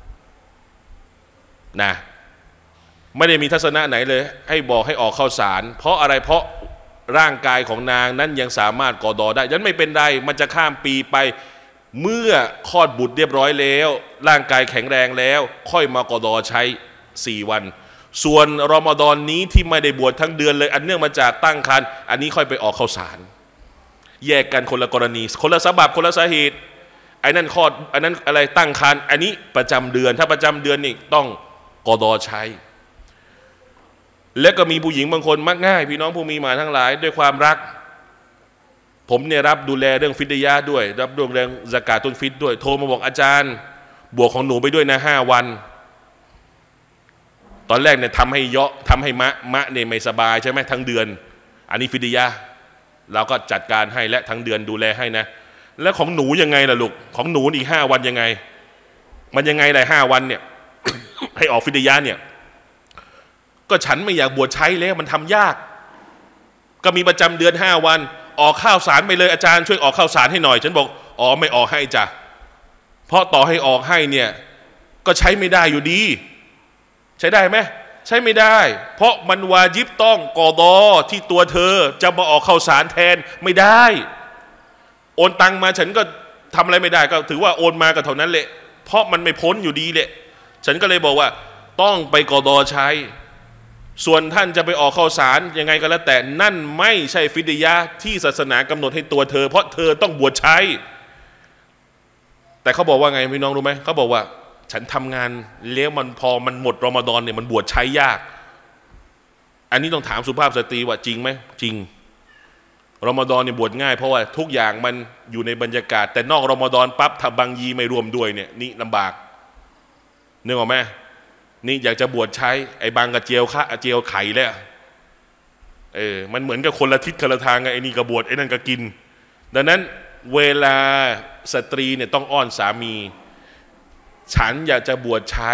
นะไม่ได้มีทัศนะไหนเลยให้บอกให้ออกข้าวสารเพราะอะไรเพราะร่างกายของนางนั้นยังสามารถกอฎอได้ยันไม่เป็นไรมันจะข้ามปีไปเมื่อคลอดบุตรเรียบร้อยแล้วร่างกายแข็งแรงแล้วค่อยมากอฎอใช้4 วันส่วนรอมฎอนนี้ที่ไม่ได้บวชทั้งเดือนเลยอันเนื่องมาจากตั้งครรภ์อันนี้ค่อยไปออกข้าวสารแยกกันคนละกรณีคนละสาบับคนละสาเหตุไอ้นั่นคลอดอันนั้นอะไรตั้งครรภ์อันนี้ประจำเดือนถ้าประจำเดือนนี่ต้องกอฎอใช้และก็มีผู้หญิงบางคนมักง่ายพี่น้องผู้มีมาทั้งหลายด้วยความรักผมเนี่ยรับดูแลเรื่องฟิดยะห์ด้วยรับเรื่องซะกาตุลฟิตด้วยโทรมาบอกอาจารย์บวกของหนูไปด้วยนะ5 วันตอนแรกเนี่ยทำให้มะเนี่ยไม่สบายใช่ไหมทั้งเดือนอันนี้ฟิดยะห์เราก็จัดการให้และทั้งเดือนดูแลให้นะแล้วของหนูยังไงล่ะลูกของหนูอีก5 วันยังไงมันยังไงล่ะ5 วันเนี่ย ให้ออกฟิดยะห์เนี่ยก็ฉันไม่อยากบวชใช้แล้วมันทำยากก็มีประจำเดือน5 วันออกข้าวสารไปเลยอาจารย์ช่วยออกข้าวสารให้หน่อยฉันบอกอ๋อไม่ออกให้จ้ะเพราะต่อให้ออกให้เนี่ยก็ใช้ไม่ได้อยู่ดีใช้ได้ไหมใช้ไม่ได้เพราะมันวาญิบต้องกอฎอที่ตัวเธอจะมาออกข้าวสารแทนไม่ได้โอนตังมาฉันก็ทำอะไรไม่ได้ก็ถือว่าโอนมาก็เท่านั้นแหละเพราะมันไม่พ้นอยู่ดีแหละฉันก็เลยบอกว่าต้องไปกอฎอใช้ส่วนท่านจะไปออกข้าวสารยังไงก็แล้วแต่นั่นไม่ใช่ฟิดยะห์ที่ศาสนากำหนดให้ตัวเธอเพราะเธอต้องบวชใช้แต่เขาบอกว่าไงพี่น้องรู้ไหมเขาบอกว่าฉันทำงานแล้วมันพอมันหมดรอมฎอนเนี่ยมันบวชใช้ยากอันนี้ต้องถามสุภาพสตรีว่าจริงไหมจริงรอมฎอนเนี่ยบวชง่ายเพราะว่าทุกอย่างมันอยู่ในบรรยากาศแต่นอกรอมฎอนปั๊บถ้าบางยีไม่รวมด้วยเนี่ยนี่ลำบากนึกออกไหมนี่อยากจะบวชใช้ไอ้บางกระเจียวข้าเจียวไข่แล้วมันเหมือนกับคนละทิศคนละทางไงไอ้นี่ก็บวชไอ้นั่นก็กินดังนั้นเวลาสตรีเนี่ยต้องอ้อนสามีฉันอยากจะบวชใช้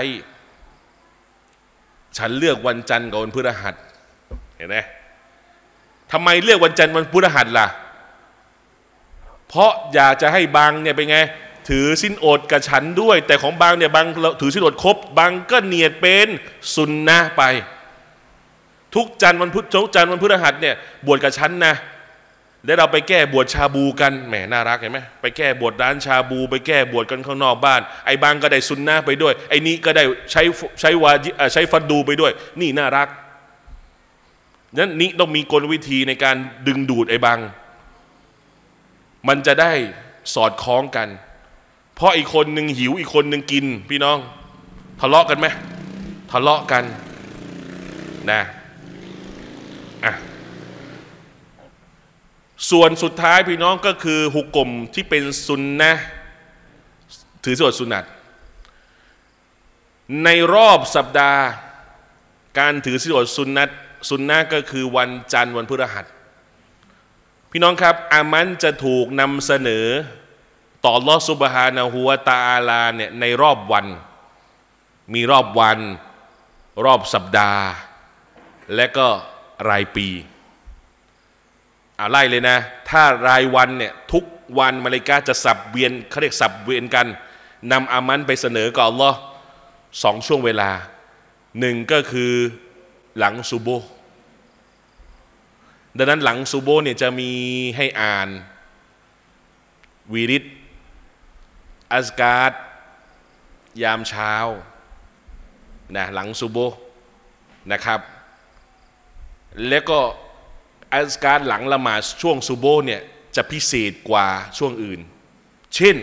ฉันเลือกวันจันทร์กับวันพฤหัสเห็นไหมทำไมเลือกวันจันทร์วันพฤหัสล่ะเพราะอยากจะให้บางเนี่ยเป็นไงถือศีลอดกับฉันด้วยแต่ของบางเนี่ยบางถือศีลอดครบบางก็เนียดเป็นสุนนะไปทุกจันทร์วันพุธทุกจันทร์วันพฤหัสเนี่ยบวชกับฉันนะแล้วเราไปแก้บวชชาบูกันแหมน่ารักเห็นไหมไปแก้บวชร้านชาบูไปแก้บวชกันข้างนอกบ้านไอ้บางก็ได้สุนนะไปด้วยไอ้นี่ก็ได้ใช้ฟันดูไปด้วยนี่น่ารักนั้นนี่ต้องมีกลวิธีในการดึงดูดไอ้บางมันจะได้สอดคล้องกันเพราะอีกคนหนึ่งหิวอีกคนหนึ่งกินพี่น้องทะเลาะกันไหมทะเลาะกันนะส่วนสุดท้ายพี่น้องก็คือหุกกลมที่เป็นสุนนะถือศีลอดสุนัตในรอบสัปดาห์การถือศีลอดสุนัตก็คือวันจันทร์วันพฤหัสพี่น้องครับอามันจะถูกนำเสนอต่ออัลเลาะห์ซุบฮานะฮูวะตะอาลาเนี่ยในรอบวันมีรอบวันรอบสัปดาห์และก็รายปีไล่เลยนะถ้ารายวันเนี่ยทุกวันมะลาอิกะฮ์จะสับเวียนเขาเรียกสับเวียนกันนำอามันไปเสนอกับอัลเลาะห์สองช่วงเวลาหนึ่งก็คือหลังซุบฮ์ดังนั้นหลังซุบฮ์เนี่ยจะมีให้อ่านวีริดอัซการ์ยามเช้านะหลังซุบฮ์นะครับแล้วก็อัซการ์หลังละหมาดช่วงซุบฮ์เนี่ยจะพิเศษกว่าช่วงอื่นเช่น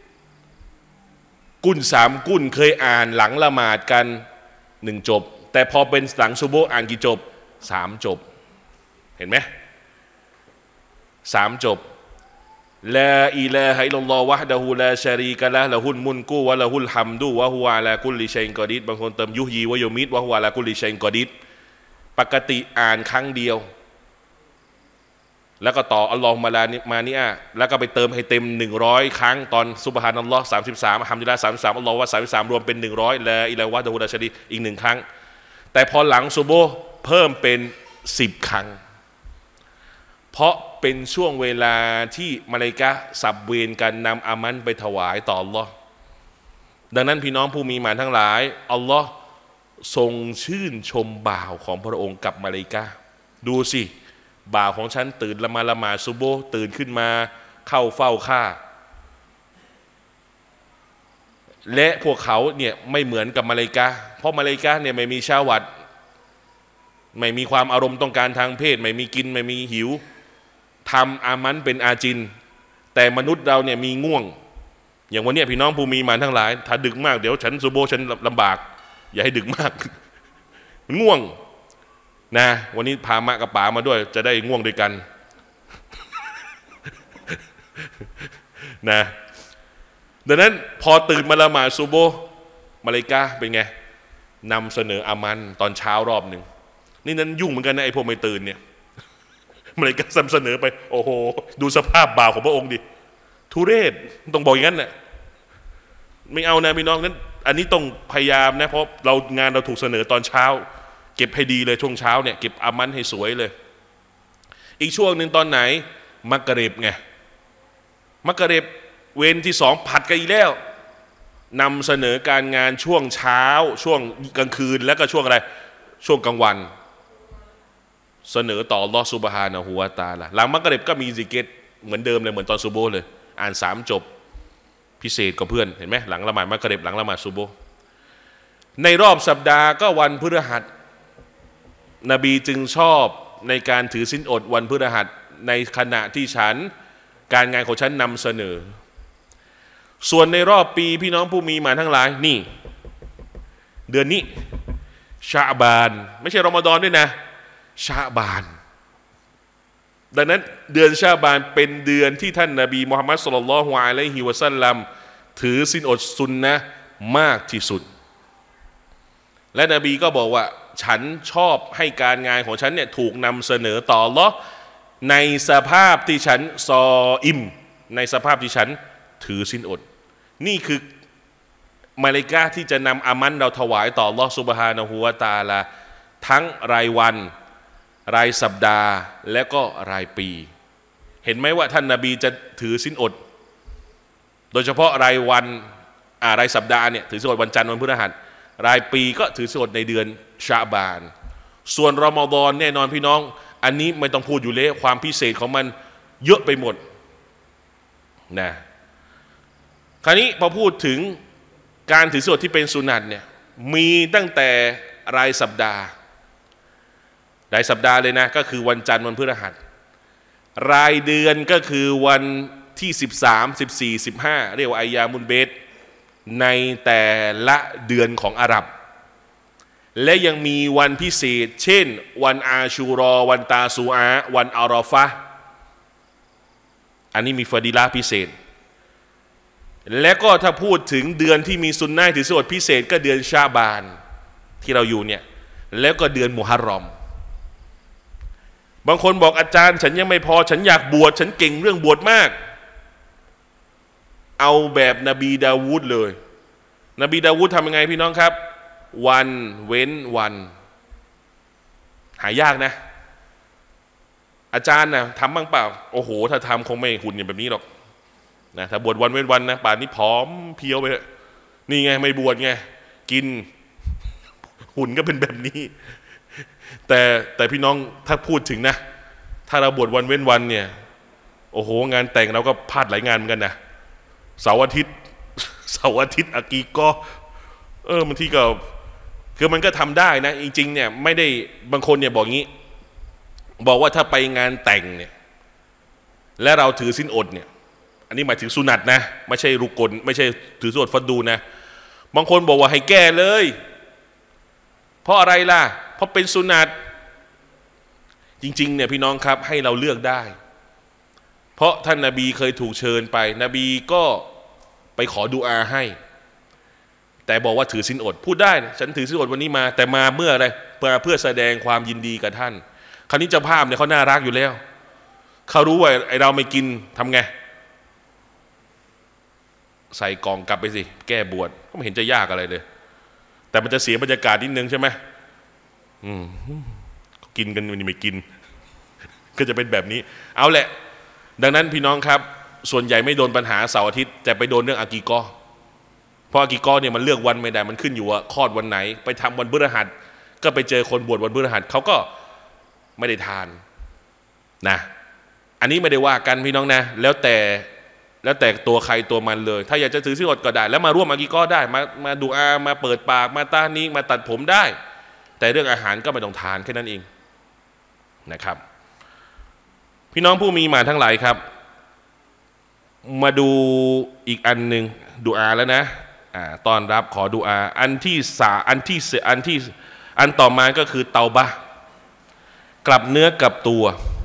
กุน3กุนเคยอ่านหลังละหมาดกัน1จบแต่พอเป็นหลังซุบฮ์อ่านกี่จบ3จบเห็นไหม3จบลาอิลาฮะอิลลัลลอฮ์วะฮ์ดะฮูลาชะรีกะละห์ละฮุลมุลกุวะละฮุลฮัมดุวะฮุวะอะลากุลลิชัยอินกอดีรบางคนเติมยุฮีวะยุมิตวะฮุวะอะลากุลลิชัยอินกอดีรปกติอ่านครั้งเดียวแล้วก็ต่ออัลลอฮุมะลามานีอะแล้วก็ไปเติมให้เต็ม100ครั้งตอนซุบฮานัลลอฮ์33อัลฮัมดุลิลละห์33อัลลอฮฺวะ33รวมเป็น100ลาอิลาฮะวะฮ์ดะฮูลาชะรีกอีก1ครั้งแต่พอหลังซุบฮ์เพิ่มเป็น10ครั้งเพราะเป็นช่วงเวลาที่มะลาอิกะฮ์สับเวรกันนำอามันไปถวายต่ออัลลอฮ์ดังนั้นพี่น้องผู้มีหมานทั้งหลายอัลลอฮ์ทรงชื่นชมบ่าวของพระองค์กับมะลาอิกะฮ์ดูสิบ่าวของฉันตื่นละหมาดซุบฮ์ตื่นขึ้นมาเข้าเฝ้าข้าและพวกเขาเนี่ยไม่เหมือนกับมะลาอิกะฮ์เพราะมะลาอิกะฮ์เนี่ยไม่มีชาวัตไม่มีความอารมณ์ต้องการทางเพศไม่มีกินไม่มีหิวทำอามันเป็นอาจินแต่มนุษย์เราเนี่ยมีง่วงอย่างวันนี้พี่น้องผู้มีหมานทั้งหลายถ้าดึกมากเดี๋ยวฉันซุบฮ์ฉันลำบากอย่าให้ดึกมากง่วงนะวันนี้พามะกับป๋ามาด้วยจะได้ง่วงด้วยกันนะดังนั้นพอตื่นมาละหมาดซุบฮ์มะลาอิกะฮ์เป็นไงนำเสนออามันตอนเช้ารอบหนึ่งนี่นั้นยุ่งเหมือนกันนะไอ้พวกไม่ตื่นเนี่ยมะลาอิกะฮ์นำเสนอไปโอ้โหดูสภาพบ่าวของพระองค์ดิทุเรศต้องบอกอย่างนั้นน่ะไม่เอานะพี่น้องนั้นอันนี้ต้องพยายามนะเพราะเรางานเราถูกเสนอตอนเช้าเก็บให้ดีเลยช่วงเช้าเนี่ยเก็บอามันให้สวยเลยอีกช่วงหนึ่งตอนไหนมักริบไงมักริบเวรที่2ผัดกันอีกแล้วนำเสนอการงานช่วงเช้าช่วงกลางคืนแล้วก็ช่วงอะไรช่วงกลางวันเสนอต่ออัลเลาะห์ซุบฮานะฮูวะตะอาลาหลังมักริบก็มีซิกรุเหมือนเดิมเลยเหมือนตอนซุบฮ์เลยอ่าน3จบพิเศษกับเพื่อนเห็นไหมหลังละหมาดมักริบหลังละหมาดซุบฮ์ในรอบสัปดาห์ก็วันพฤหัสนบีจึงชอบในการถือศีลอดวันพฤหัสในขณะที่ฉันการงานของฉันนำเสนอส่วนในรอบปีพี่น้องผู้มีหมานทั้งหลายนี่เดือนนี้ชาบานไม่ใช่รอมฎอนด้วยนะชาบานดังนั้นเดือนชาบานเป็นเดือนที่ท่านนบีมุฮัมมัดศ็อลลัลลอฮุอะลัยฮิวะซัลลัมถือศีลอดซุนนะห์มากที่สุดและนบีก็บอกว่าฉันชอบให้การงานของฉันเนี่ยถูกนำเสนอต่ออัลเลาะห์ในสภาพที่ฉันซออิมในสภาพที่ฉันถือศีลอดนี่คือมาลาอิกะฮ์ที่จะนำอามันเราถวายต่ออัลเลาะห์ซุบฮานะฮูวะตะอาลาทั้งรายวันรายสัปดาห์และก็รายปีเห็นไหมว่าท่านนบีจะถือศีลอดโดยเฉพาะรายวันรายสัปดาห์เนี่ยถือศีลอดวันจันทร์วันพฤหัสรายปีก็ถือศีลอดในเดือนชะบานส่วนรอมฎอนแน่นอนพี่น้องอันนี้ไม่ต้องพูดอยู่แล้วความพิเศษของมันเยอะไปหมดนะคราวนี้พอพูดถึงการถือศีลอดที่เป็นสุนัตเนี่ยมีตั้งแต่รายสัปดาห์เลยนะก็คือวันจันทร์วันพฤหัสรายเดือนก็คือวันที่13 14 15เรียกว่าอัยยามุลเบดในแต่ละเดือนของอาหรับและยังมีวันพิเศษเช่นวันอาชูรอวันตาซูอาวันอารอฟะห์อันนี้มีฟะดีละห์พิเศษและก็ถ้าพูดถึงเดือนที่มีซุนนะห์ถือศีลอดพิเศษก็เดือนชาบานที่เราอยู่เนี่ยแล้วก็เดือนมุฮัรรอมบางคนบอกอาจารย์ฉันยังไม่พอฉันอยากบวชฉันเก่งเรื่องบวชมากเอาแบบนบีดาวูดเลยนบีดาวูดทำยังไงพี่น้องครับวันเว้นวันหายากนะอาจารย์นะทำบ้างเปล่าโอ้โหถ้าทำคงไม่หุ่นอย่างแบบนี้หรอกนะถ้าบวชวันเว้นวันนะป่านนี้ผอมเพียวไปเลยนี่ไงไม่บวชไงกินหุ่นก็เป็นแบบนี้แต่พี่น้องถ้าพูดถึงนะถ้าเราบวชวันเว้นวันเนี่ยโอ้โหงานแต่งเราก็พลาดหลายงานเหมือนกันนะเสาร์อาทิตย์อากีก็บางทีก็คือมันก็ทำได้นะจริงๆเนี่ยไม่ได้บางคนเนี่ยบอกงี้บอกว่าถ้าไปงานแต่งเนี่ยและเราถือศีลอดเนี่ยอันนี้หมายถึงสุนัตนะไม่ใช่รุกลไม่ใช่ถือศีลอดฟัดดูนะบางคนบอกว่าให้แก้เลยเพราะอะไรล่ะเพราะเป็นสุนัตจริงๆเนี่ยพี่น้องครับให้เราเลือกได้เพราะท่านนบีเคยถูกเชิญไปนบีก็ไปขอดุอาให้แต่บอกว่าถือศีลอดพูดได้นะฉันถือศีลอดวันนี้มาแต่มาเมื่ออะไรเพื่อแสดงความยินดีกับท่านคราวนี้เจ้าภาพเนี่ยเขาน่ารักอยู่แล้วเขารู้ว่าไอเราไม่กินทำไงใส่กล่องกลับไปสิแก้บวชก็ไม่เห็นจะยากอะไรเลยแต่มันจะเสียบรรยากาศนิดนึงใช่ไหมกินกันวันนี้ไม่กินก็จะเป็นแบบนี้เอาแหละดังนั้นพี่น้องครับส่วนใหญ่ไม่โดนปัญหาเสาร์อาทิตย์แต่ไปโดนเรื่องอากีกอเพราะอากีกอเนี่ยมันเลือกวันไม่ได้มันขึ้นอยู่ว่าคลอดวันไหนไปทำวันพฤหัสก็ไปเจอคนบวชวันพฤหัสเขาก็ไม่ได้ทานนะอันนี้ไม่ได้ว่ากันพี่น้องนะแล้วแต่ตัวใครตัวมันเลยถ้าอยากจะถือศีลอดก็ได้แล้วมาร่วมอากีกอได้มาดูอามาเปิดปากมาตานี้มาตัดผมได้แต่เรื่องอาหารก็ไม่ต้องทานแค่นั้นเองนะครับพี่น้องผู้มีหมาทั้งหลายครับมาดูอีกอันหนึ่งดุอาแล้วนะตอนรับขอดุอาอันต่อมาก็คือเตาบะห์กลับเนื้อกลับตัว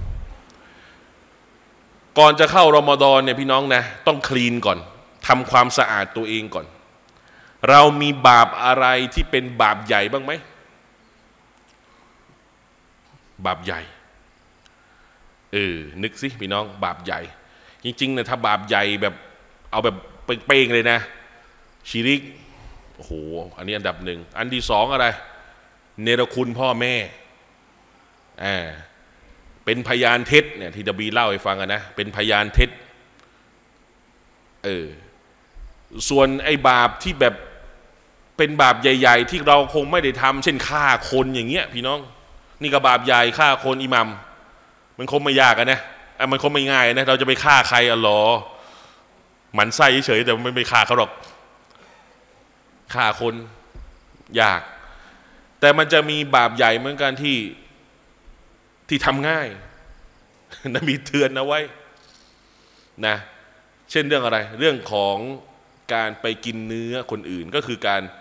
ก่อนจะเข้ารอมฎอนเนี่ยพี่น้องนะต้องคลีนก่อนทำความสะอาดตัวเองก่อนเรามีบาปอะไรที่เป็นบาปใหญ่บ้างไหมบาปใหญ่นึกสิพี่น้องบาปใหญ่จริงๆเนี่ยถ้าบาปใหญ่แบบเอาแบบเป้งๆเลยนะชิริกโอ้โหอันนี้อันดับหนึ่งอันที่สองอะไรเนรคุณพ่อแม่เป็นพยานเท็จเนี่ยที่ดบีเล่าให้ฟังนะเป็นพยานเท็จส่วนไอ้บาปที่แบบเป็นบาปใหญ่ๆที่เราคงไม่ได้ทำเช่นฆ่าคนอย่างเงี้ยพี่น้องนี่ก็บาปใหญ่ฆ่าคนอิหมัมมันคงไม่ยากนะมันคงไม่ง่ายนะเราจะไปฆ่าใครอัลลอฮ์หมันไส้เฉยๆแต่ไม่ไปฆ่าเขาหรอกฆ่าคนยากแต่มันจะมีบาปใหญ่เหมือนกันที่ทำง่ายนบีเตือนเอาไว้นะเช่นเรื่องอะไรเรื่องของการไปกินเนื้อคนอื่นก็คือการพ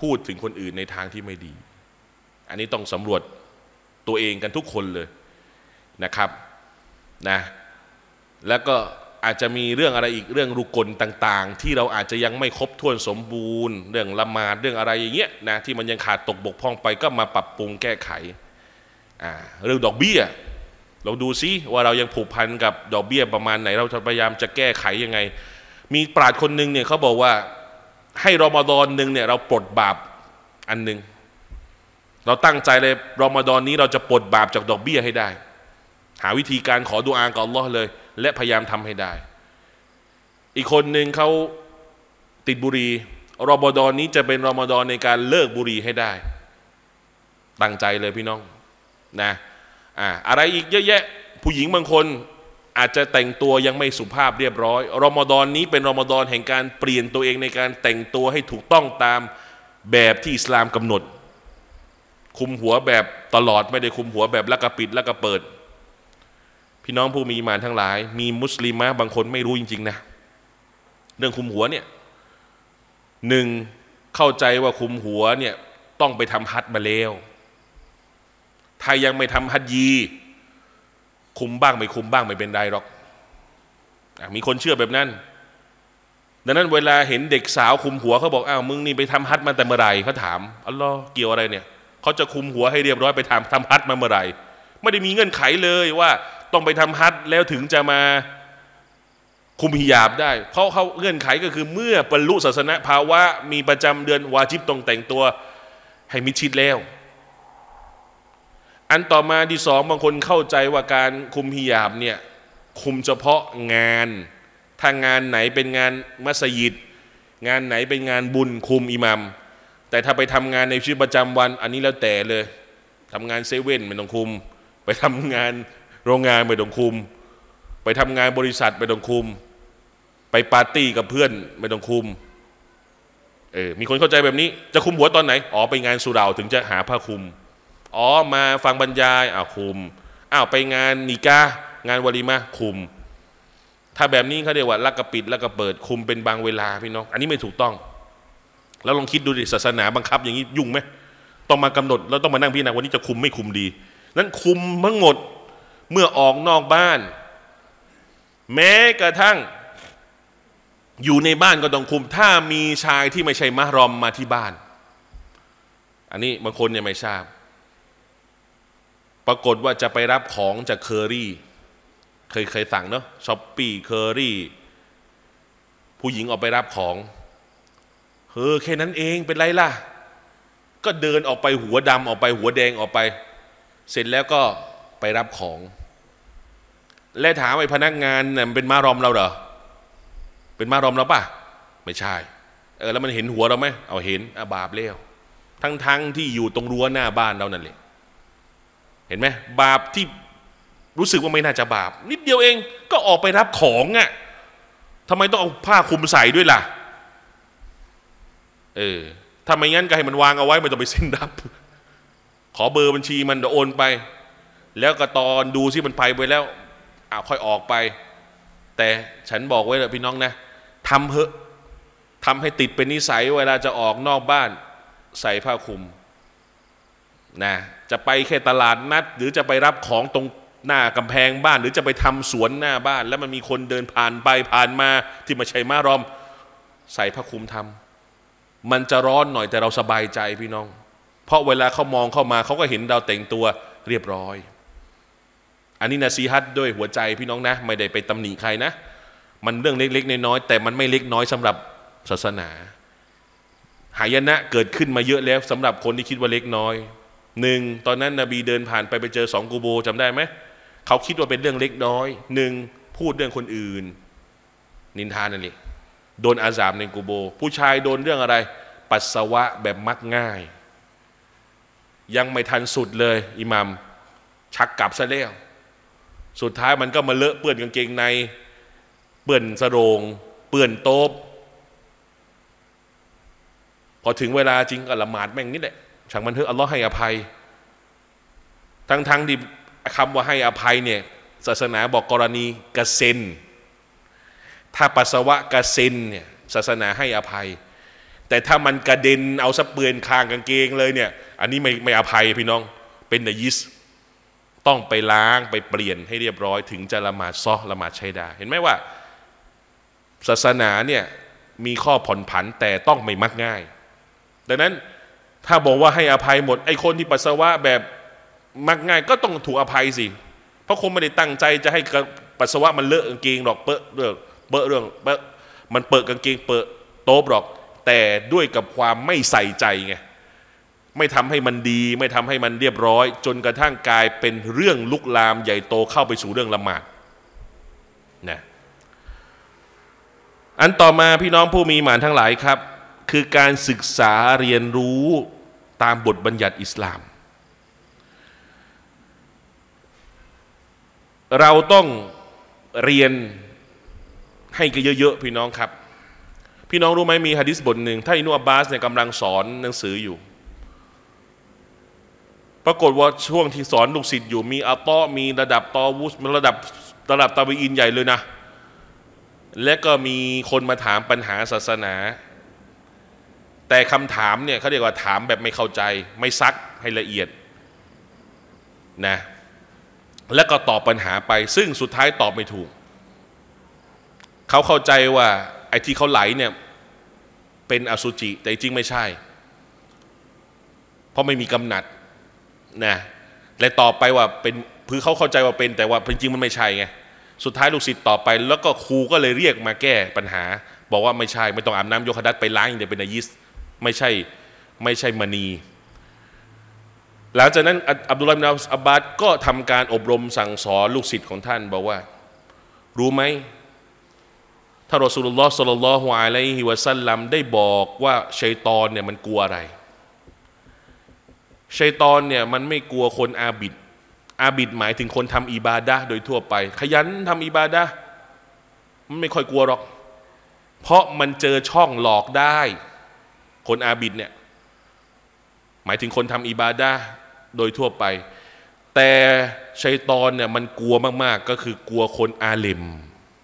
พูดถึงคนอื่นในทางที่ไม่ดีอันนี้ต้องสำรวจตัวเองกันทุกคนเลยนะครับนะแล้วก็อาจจะมีเรื่องอะไรอีกเรื่องรุกลต่างๆที่เราอาจจะยังไม่ครบถ้วนสมบูรณ์เรื่องละหมาดเรื่องอะไรอย่างเงี้ยนะที่มันยังขาดตกบกพร่องไปก็มาปรับปรุงแก้ไขเรื่องดอกเบี้ยเราดูซิว่าเรายังผูกพันกับดอกเบี้ยประมาณไหนเราจะพยายามจะแก้ไขยังไงมีปราชญ์คนหนึ่งเนี่ยเขาบอกว่าให้รอมฎอนหนึ่งเนี่ยเราปลดบาปอันหนึ่งเราตั้งใจเลยรอมฎอนนี้เราจะปลดบาปจากดอกเบี้ยให้ได้หาวิธีการขอดุอากับอัลลอฮ์เลยและพยายามทำให้ได้อีกคนหนึ่งเขาติดบุหรี่รอมฎอนนี้จะเป็นรอมฎอนในการเลิกบุหรี่ให้ได้ตั้งใจเลยพี่น้องนะอะไรอีกเยอะแยะผู้หญิงบางคนอาจจะแต่งตัวยังไม่สุภาพเรียบร้อยรอมฎอนนี้เป็นรอมฎอนแห่งการเปลี่ยนตัวเองในการแต่งตัวให้ถูกต้องตามแบบที่อิสลามกำหนดคุมหัวแบบตลอดไม่ได้คุมหัวแบบแล้วก็ปิดแล้วก็เปิดพี่น้องผู้มีอีหม่านทั้งหลายมีมุสลิมะบางคนไม่รู้จริงๆนะเรื่องคุมหัวเนี่ยหนึ่งเข้าใจว่าคุมหัวเนี่ยต้องไปทำฮัจญ์มาแล้วถ้ายังไม่ทำฮัจญีคุมบ้างไม่คุมบ้างไม่เป็นไรหรอกมีคนเชื่อแบบนั้นดังนั้นเวลาเห็นเด็กสาวคุมหัวเขาบอกอ้าวมึงนี่ไปทำฮัจญ์มาแต่เมื่อไหร่เขาถามอัลลอฮ์เกี่ยวอะไรเนี่ยเขาจะคุมหัวให้เรียบร้อยไปทำฮัจญ์มาเมื่อไหร่ไม่ได้มีเงื่อนไขเลยว่าต้องไปทำฮัจญ์แล้วถึงจะมาคุมฮิญาบได้เพราะเขาเงื่อนไขก็คือเมื่อบรรลุศาสนภาวะมีประจำเดือนวาญิบต้องแต่งตัวให้มิดชิดแล้วอันต่อมาที่สองบางคนเข้าใจว่าการคุมฮิญาบเนี่ยคุมเฉพาะงานถ้างานไหนเป็นงานมัสยิดงานไหนเป็นงานบุญคุมอิหมัมแต่ถ้าไปทำงานในชีวิตประจำวันอันนี้แล้วแต่เลยทำงานเซเว่นไม่ต้องคุมไปทำงานโรงงานไม่ต้องคุมไปทำงานบริษัทไม่ต้องคุมไปปาร์ตี้กับเพื่อนไม่ต้องคุมมีคนเข้าใจแบบนี้จะคุมหัวตอนไหนอ๋อไปงานสุเหร่าถึงจะหาผ้าคลุมอ๋อมาฟังบรรยายคุมไปงานนิกะห์งานวะลีมะห์คุมถ้าแบบนี้เขาเรียกว่าลักกะปิดลักกะเปิดคุมเป็นบางเวลาพี่น้องอันนี้ไม่ถูกต้องแล้วลองคิดดูดิศาสนาบังคับอย่างนี้ยุ่งไหมต้องมากำหนดแล้วต้องมานั่งพิจารณาวันนี้จะคุมไม่คุมดีนั้นคุมทั้งหมดเมื่อออกนอกบ้านแม้กระทั่งอยู่ในบ้านก็ต้องคุมถ้ามีชายที่ไม่ใช่มะห์รอมมาที่บ้านอันนี้บางคนยังไม่ทราบปรากฏว่าจะไปรับของจากเคอรี่เคยสั่งเนาะช้อปปี้เคอรี่ผู้หญิงออกไปรับของแค่นั้นเองเป็นไรล่ะก็เดินออกไปหัวดำออกไปหัวแดงออกไปเสร็จแล้วก็ไปรับของและถามไอ้พนักงานเนี่ยเป็นมะห์รอมเราเหรอเป็นมะห์รอมเราป่ะไม่ใช่แล้วมันเห็นหัวเราไหมเอาเห็นบาปแล้วทั้งที่อยู่ตรงรั้วหน้าบ้านเรานั่นแหละเห็นไหมบาปที่รู้สึกว่าไม่น่าจะบาปนิดเดียวเองก็ออกไปรับของทำไมต้องเอาผ้าคลุมใส่ด้วยล่ะถ้าไม่งั้นก็ให้มันวางเอาไว้ไม่ต้องไปเซ็นรับขอเบอร์บัญชีมันเดี๋ยวโอนไปแล้วก็ตอนดูที่มันไปแล้วค่อยออกไปแต่ฉันบอกไว้เลยพี่น้องนะทำเถอะทำให้ติดเป็นนิสัยเวลาจะออกนอกบ้านใส่ผ้าคลุมนะจะไปแค่ตลาดนัดหรือจะไปรับของตรงหน้ากำแพงบ้านหรือจะไปทำสวนหน้าบ้านแล้วมันมีคนเดินผ่านไปผ่านมาที่ไม่ใช่มะห์รอมใส่ผ้าคลุมทำมันจะร้อนหน่อยแต่เราสบายใจพี่น้องเพราะเวลาเขามองเข้ามาเขาก็เห็นเราแต่งตัวเรียบร้อยอันนี้นะซีฮัตด้วยหัวใจพี่น้องนะไม่ได้ไปตำหนิใครนะมันเรื่องเล็กๆน้อยๆแต่มันไม่เล็กน้อยสำหรับศาสนาหายนะเกิดขึ้นมาเยอะแล้วสำหรับคนที่คิดว่าเล็กน้อยหนึ่งตอนนั้นนบีเดินผ่านไปเจอ2กูโบจำได้ไหมเขาคิดว่าเป็นเรื่องเล็กน้อยหนึ่งพูดเรื่องคนอื่นนินทานั่นเองโดนอาซาบในกูโบผู้ชายโดนเรื่องอะไรปัสสาวะแบบมักง่ายยังไม่ทันสุดเลยอิหมัมชักกลับซะแล้วสุดท้ายมันก็มาเลอะเปื้อนกางเกงในเปื้อนสโรงเปื้อนโต๊ะพอถึงเวลาจริงก็ละหมาดแม่งนี่แหละช่างมันเถอะอัลลอฮ์ให้อภัยทั้งที่คำว่าให้อภัยเนี่ยศาสนาบอกกรณีกระเซ็นถ้าปัสสาวะกระเซ็นเนี่ยศาสนาให้อภัยแแต่ถ้ามันกระเด็นเอาสะเปือนคางกางเกงเลยเนี่ยอันนี้ไม่อภัยพี่น้องเป็นนายิสต้องไปล้างไปเปลี่ยนให้เรียบร้อยถึงจะละหมาดละหมาดใช้ได้เห็นไหมว่าศาสนาเนี่ยมีข้อผ่อนผันแต่ต้องไม่มักง่ายดังนั้นถ้าบอกว่าให้อภัยหมดไอ้คนที่ปัสสาวะแบบมักง่ายก็ต้องถูกอภัยสิเพราะคงไม่ได้ตั้งใจจะให้ปัสสาวะมันเลอะกางเกงหรอกเปื้อนมันเปิดกางเกงเปิดโต๊ะหรอกแต่ด้วยกับความไม่ใส่ใจไงไม่ทำให้มันดีไม่ทำให้มันเรียบร้อยจนกระทั่งกลายเป็นเรื่องลุกลามใหญ่โตเข้าไปสู่เรื่องละหมาดนะอันต่อมาพี่น้องผู้มีหมานทั้งหลายครับคือการศึกษาเรียนรู้ตามบทบัญญัติอิสลามเราต้องเรียนให้เยอะๆพี่น้องครับพี่น้องรู้ไหมมีหะดีษบทหนึ่งท่านอิบนุอับบาสเนี่ยกำลังสอนหนังสืออยู่ปรากฏว่าช่วงที่สอนลูกศิษย์อยู่มีอัตอมีระดับตอวุสระดับตาบีอินใหญ่เลยนะและก็มีคนมาถามปัญหาศาสนาแต่คำถามเนี่ยเขาเรียกว่าถามแบบไม่เข้าใจไม่ซักให้ละเอียดนะแล้วก็ตอบปัญหาไปซึ่งสุดท้ายตอบไม่ถูกเขาเข้าใจว่าไอ้ที่เขาไหลเนี่ยเป็นอสุจิแต่จริงไม่ใช่เพราะไม่มีกำหนัดนะและตอบไปว่าเป็นคือเขาเข้าใจว่าเป็นแต่ว่าจริงมันไม่ใช่ไงสุดท้ายลูกศิษย์ตอบไปแล้วก็ครูก็เลยเรียกมาแก้ปัญหาบอกว่าไม่ใช่ไม่ต้องอาบน้ำยกขดัดไปล้างอย่างเดียวเป็นนายิสไม่ใช่มณีหลังจากนั้นอับดุลลาห์ อิบนุ อับบาสก็ทำการอบรมสั่งสอนลูกศิษย์ของท่านบอกว่ารู้ไหมถ้ารอซูลุลลอฮ์ ศ็อลลัลลอฮุอะลัยฮิวะซัลลัมได้บอกว่าชัยฏอนเนี่ยมันกลัวอะไรชัยฏอนเนี่ยมันไม่กลัวคนอาบิดหมายถึงคนทำอิบาดะห์โดยทั่วไปขยันทำอิบาดะห์มันไม่ค่อยกลัวหรอกเพราะมันเจอช่องหลอกได้คนอาบิดเนี่ยหมายถึงคนทำอิบาดะห์โดยทั่วไปแต่ชัยฏอนเนี่ยมันกลัวมากๆก็คือกลัวคนอาลิม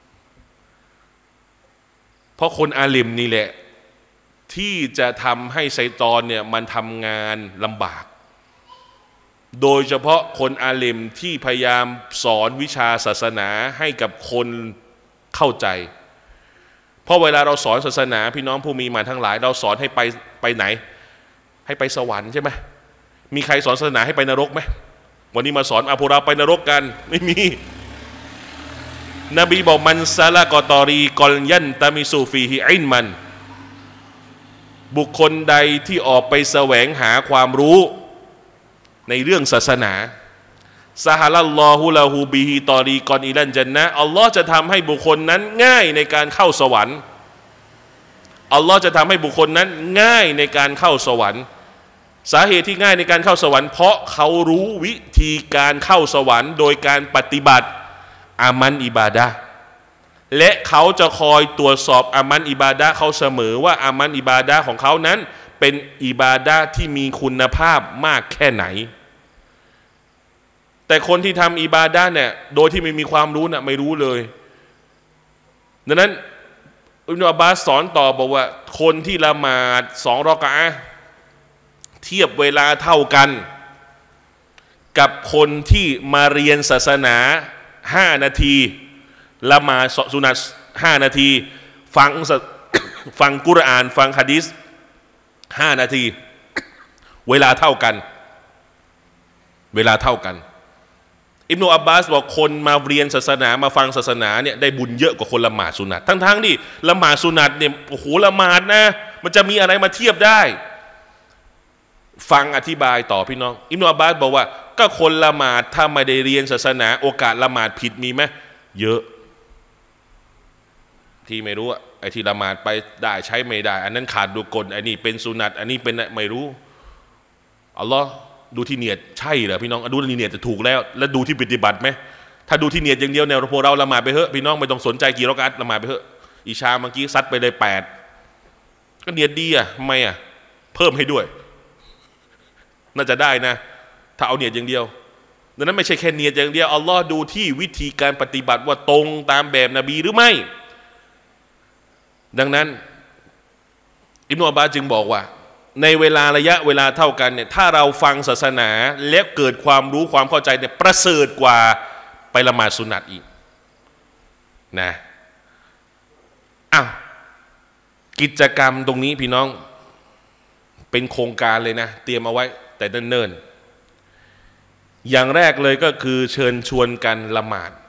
เพราะคนอาลิมนี่แหละที่จะทำให้ชัยฏอนเนี่ยมันทำงานลำบากโดยเฉพาะคนอาลิมที่พยายามสอนวิชาศาสนาให้กับคนเข้าใจเพราะเวลาเราสอนศาสนาพี่น้องผู้มีหมานทั้งหลายเราสอนให้ไปไหนให้ไปสวรรค์ใช่ไหมมีใครสอนศาสนาให้ไปนรกไหมวันนี้มาสอนพวกเราไปนรกกันไม่มีนบีบอกมันซาลากอตอรีกอลยันตามิซูฟีฮิอินมันบุคคลใดที่ออกไปแสวงหาความรู้ในเรื่องศาสนาซาฮาลัลลอฮุลาฮูบิฮิตอรีกอนอิลันจันนะอัลลอฮ์จะทำให้บุคคลนั้นง่ายในการเข้าสวรรค์อัลลอฮ์จะทำให้บุคคลนั้นง่ายในการเข้าสวรรค์สาเหตุที่ง่ายในการเข้าสวรรค์เพราะเขารู้วิธีการเข้าสวรรค์โดยการปฏิบัติอามันอิบาดะห์และเขาจะคอยตรวจสอบอามันอิบาดะห์เขาเสมอว่าอามันอิบาดะห์ของเขานั้นเป็นอิบาดะห์ที่มีคุณภาพมากแค่ไหนแต่คนที่ทำอิบาดะห์เนี่ยโดยที่ไม่มีความรู้น่ะไม่รู้เลยดังนั้นอิบนุอับบาสสอนต่อบอกว่าคนที่ละหมาด2 รอกะอะห์เทียบเวลาเท่ากันกับคนที่มาเรียนศาสนา5 นาทีละหมาดสุนัต5 นาทีฟังกุรอานฟังหะดีษ5 นาทีเวลาเท่ากันอิบนุอับบาสบอกคนมาเรียนศาสนามาฟังศาสนาเนี่ยได้บุญเยอะกว่าคนละหมาดสุนัตทั้งที่ละหมาดสุนัตเนี่ยโอ้โหละหมาดนะมันจะมีอะไรมาเทียบได้ฟังอธิบายต่อพี่น้องอิบนุอับบาสบอกว่าก็คนละหมาดถ้าไม่ได้เรียนศาสนาโอกาสละหมาดผิดมีไหมเยอะที่ไม่รู้ไอ้ที่ละหมาดไปได้ใช้ไม่ได้อันนั้นขาดดูกฎอันนี้เป็นสุนัตอันนี้เป็นไม่รู้อัลลอฮ์ดูที่เนียดใช่เหรอพี่น้องดูที่เนียดจะถูกแล้วดูที่ปฏิบัติไหมถ้าดูที่เนียดอย่างเดียวเนี่ยพวกเราละหมาดไปเถอะพี่น้องไม่ต้องสนใจกี่รอกะอะห์ละหมาดไปเถอะอิชาเมื่อกี้ซัดไปเลย8ก็เนียดดีอ่ะทำไมอ่ะเพิ่มให้ด้วยน่าจะได้นะถ้าเอาเนียดอย่างเดียวดังนั้นไม่ใช่แค่เนียดอย่างเดียวอัลลอฮ์ดูที่วิธีการปฏิบัติว่าตรงตามแบบนบีหรือไม่ดังนั้นอิบนุอับบาสจึงบอกว่าในเวลาระยะเวลาเท่ากันเนี่ยถ้าเราฟังศาสนาและเกิดความรู้ความเข้าใจเนี่ยประเสริฐกว่าไปละหมาดสุนัตอีกนะอ้าวกิจกรรมตรงนี้พี่น้องเป็นโครงการเลยนะเตรียมเอาไว้แต่เนิ่นๆอย่างแรกเลยก็คือเชิญชวนกันละหมาด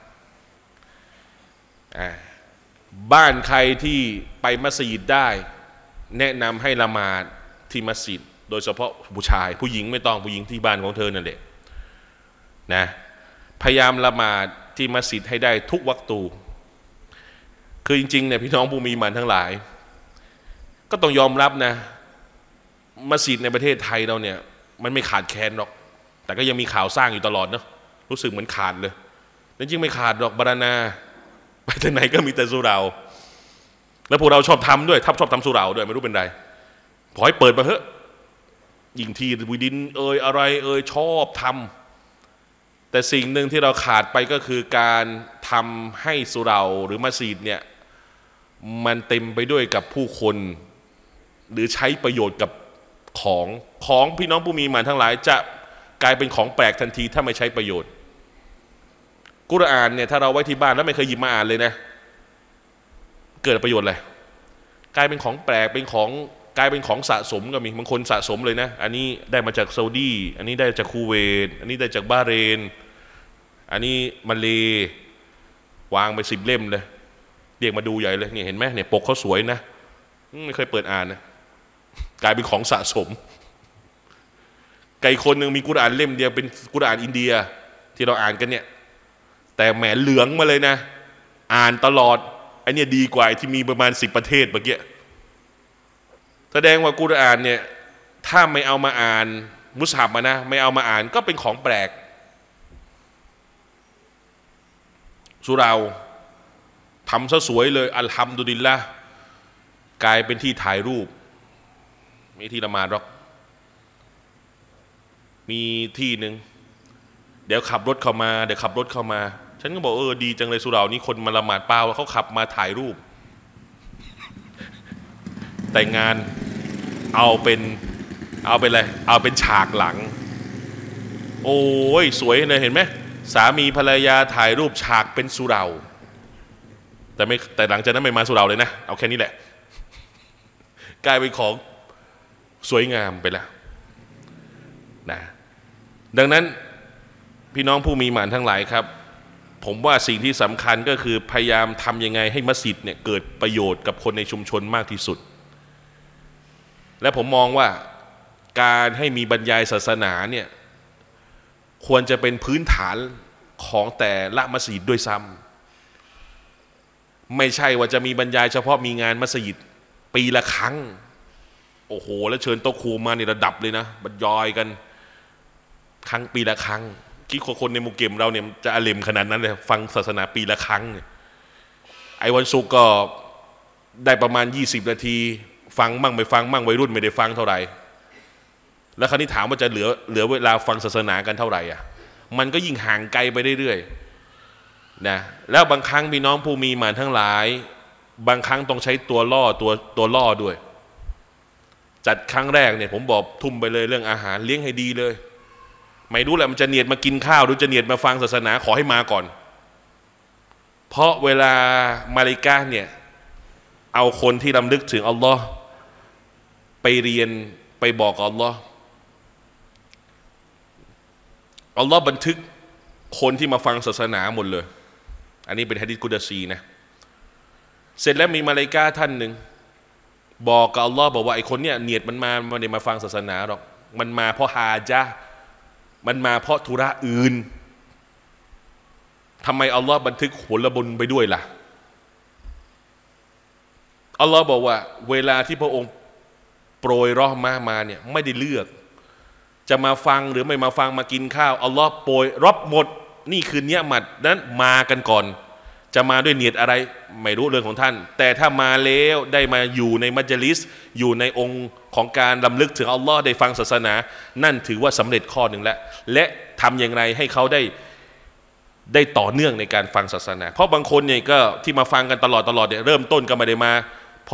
บ้านใครที่ไปมัสยิดได้แนะนำให้ละหมาดที่มัสยิดโดยเฉพาะผู้ชายผู้หญิงไม่ต้องผู้หญิงที่บ้านของเธอนั่นแหละนะพยายามละหมาดที่มัสยิดให้ได้ทุกวักตูคือจริงๆเนี่ยพี่น้องผู้มีหมันทั้งหลายก็ต้องยอมรับนะมัสยิดในประเทศไทยเราเนี่ยมันไม่ขาดแคลนหรอกแต่ก็ยังมีข่าวสร้างอยู่ตลอดเนาะรู้สึกเหมือนขาดเลยแต่จริงไม่ขาดหรอกบารานาไปทางไหนก็มีแต่สุราแล้วพวกเราชอบทำด้วยชอบทำสุราด้วยไม่รู้เป็นไรขอให้เปิดมาเถอะยิ่งที่วิดินอะไรชอบทำแต่สิ่งหนึ่งที่เราขาดไปก็คือการทำให้สุราหรือมัสยิดเนี่ยมันเต็มไปด้วยกับผู้คนหรือใช้ประโยชน์กับของพี่น้องผู้มีหมานทั้งหลายจะกลายเป็นของแปลกทันทีถ้าไม่ใช้ประโยชน์กุรอานเนี่ยถ้าเราไว้ที่บ้านแล้วไม่เคยหยิบมาอ่านเลยนะเกิดประโยชน์อะไรกลายเป็นของแปลกกลายเป็นของสะสมก็มีบางคนสะสมเลยนะอันนี้ได้มาจากซาอุดีอันนี้ได้จากคูเวตอันนี้ได้จากบาห์เรนอันนี้มาเลวางไป10 เล่มเลยเรียกมาดูใหญ่เลยเนี่ยเห็นไหมเนี่ยปกเขาสวยนะไม่เคยเปิดอ่านนะกลายเป็นของสะสมไก่คนหนึ่งมีกุรอานเล่มเดียวเป็นกุรอานอินเดียที่เราอ่านกันเนี่ยแต่แหมเหลืองมาเลยนะอ่านตลอดไอเนี่ยดีกว่าที่มีประมาณ10 ประเทศเมื่อกี้แสดงว่ากุรอานเนี่ยถ้าไม่เอามาอ่านมุสฮับมานะไม่เอามาอ่านก็เป็นของแปลกสุเราทำซะสวยเลยอัลฮัมดุลิลละห์กลายเป็นที่ถ่ายรูปมีที่ละหมาดหรอกมีที่หนึ่งเดี๋ยวขับรถเข้ามาฉันก็บอกดีจังเลยสุเรานี่คนมาละหมาดเปล่าเขาขับมาถ่ายรูปแต่งงานเอาเป็นอะไรเอาเป็นฉากหลังโอ้ยสวยเลยเห็นไหมสามีภรรยาถ่ายรูปฉากเป็นสุเราแต่หลังจากนั้นไม่มาสุเราเลยนะเอาแค่นี้แหละกลายเป็นของสวยงามไปแล้วนะดังนั้นพี่น้องผู้มีหมานทั้งหลายครับผมว่าสิ่งที่สำคัญก็คือพยายามทำยังไงให้มัสยิดเนี่ยเกิดประโยชน์กับคนในชุมชนมากที่สุดและผมมองว่าการให้มีบรรยายศาสนาเนี่ยควรจะเป็นพื้นฐานของแต่ละมัสยิดด้วยซ้ำไม่ใช่ว่าจะมีบรรยายเฉพาะมีงานมัสยิดปีละครั้งโอ้โหแล้วเชิญโต๊ะครูมาในระดับเลยนะบรรยายกันปีละครั้งคิดคนในมุกเกมเราเนี่ยจะอเลมขนาดนั้นเลยฟังศาสนาปีละครั้งเนี่ยไอ้วันศุกร์ก็ได้ประมาณ20 นาทีฟังมั่งไม่ฟังมั่งวัยรุ่นไม่ได้ฟังเท่าไหร่แล้วคราวนี้ถามว่าจะเหลือเวลาฟังศาสนากันเท่าไหร่มันก็ยิ่งห่างไกลไปเรื่อยๆนะแล้วบางครั้งพี่น้องผู้มีหมานทั้งหลายบางครั้งต้องใช้ตัวล่อด้วยจัดครั้งแรกเนี่ยผมบอกทุ่มไปเลยเรื่องอาหารเลี้ยงให้ดีเลยไม่รู้แหละมันจะเนียดมากินข้าวหรือจะเนียดมาฟังศาสนาขอให้มาก่อนเพราะเวลามาลิกาเนี่ยเอาคนที่รำลึกถึงอัลลอฮ์ไปเรียนไปบอกอัลลอฮ์บันทึกคนที่มาฟังศาสนาหมดเลยอันนี้เป็นหะดีษกุดซีนะเสร็จแล้วมีมาลิกาท่านหนึ่งบอกกับอัลลอฮ์บอกว่าไอ้คนเนี่ยเนียดมันไม่ได้มาฟังศาสนาหรอกมันมาเพราะฮาญะห์มันมาเพราะธุระอื่นทำไมอัลลอฮ์บันทึกผลบุญไปด้วยล่ะอัลลอฮ์บอกว่าเวลาที่พระองค์โปรยเราะห์มาเนี่ยไม่ได้เลือกจะมาฟังหรือไม่มาฟังมากินข้าวอัลลอฮ์โปรยรับหมดนี่คือเนียมัตนั้นมากันก่อนจะมาด้วยเนียดอะไรไม่รู้เรื่องของท่านแต่ถ้ามาแล้วได้มาอยู่ในมัจลิสอยู่ในองค์ของการรำลึกถึงอัลลอฮ์ได้ฟังศาสนานั่นถือว่าสำเร็จข้อหนึ่งแล้วและทำอย่างไรให้เขาได้ต่อเนื่องในการฟังศาสนาเพราะบางคนเนี่ยก็ที่มาฟังกันตลอดเนี่ยเริ่มต้นก็ไม่ได้มาเพราะ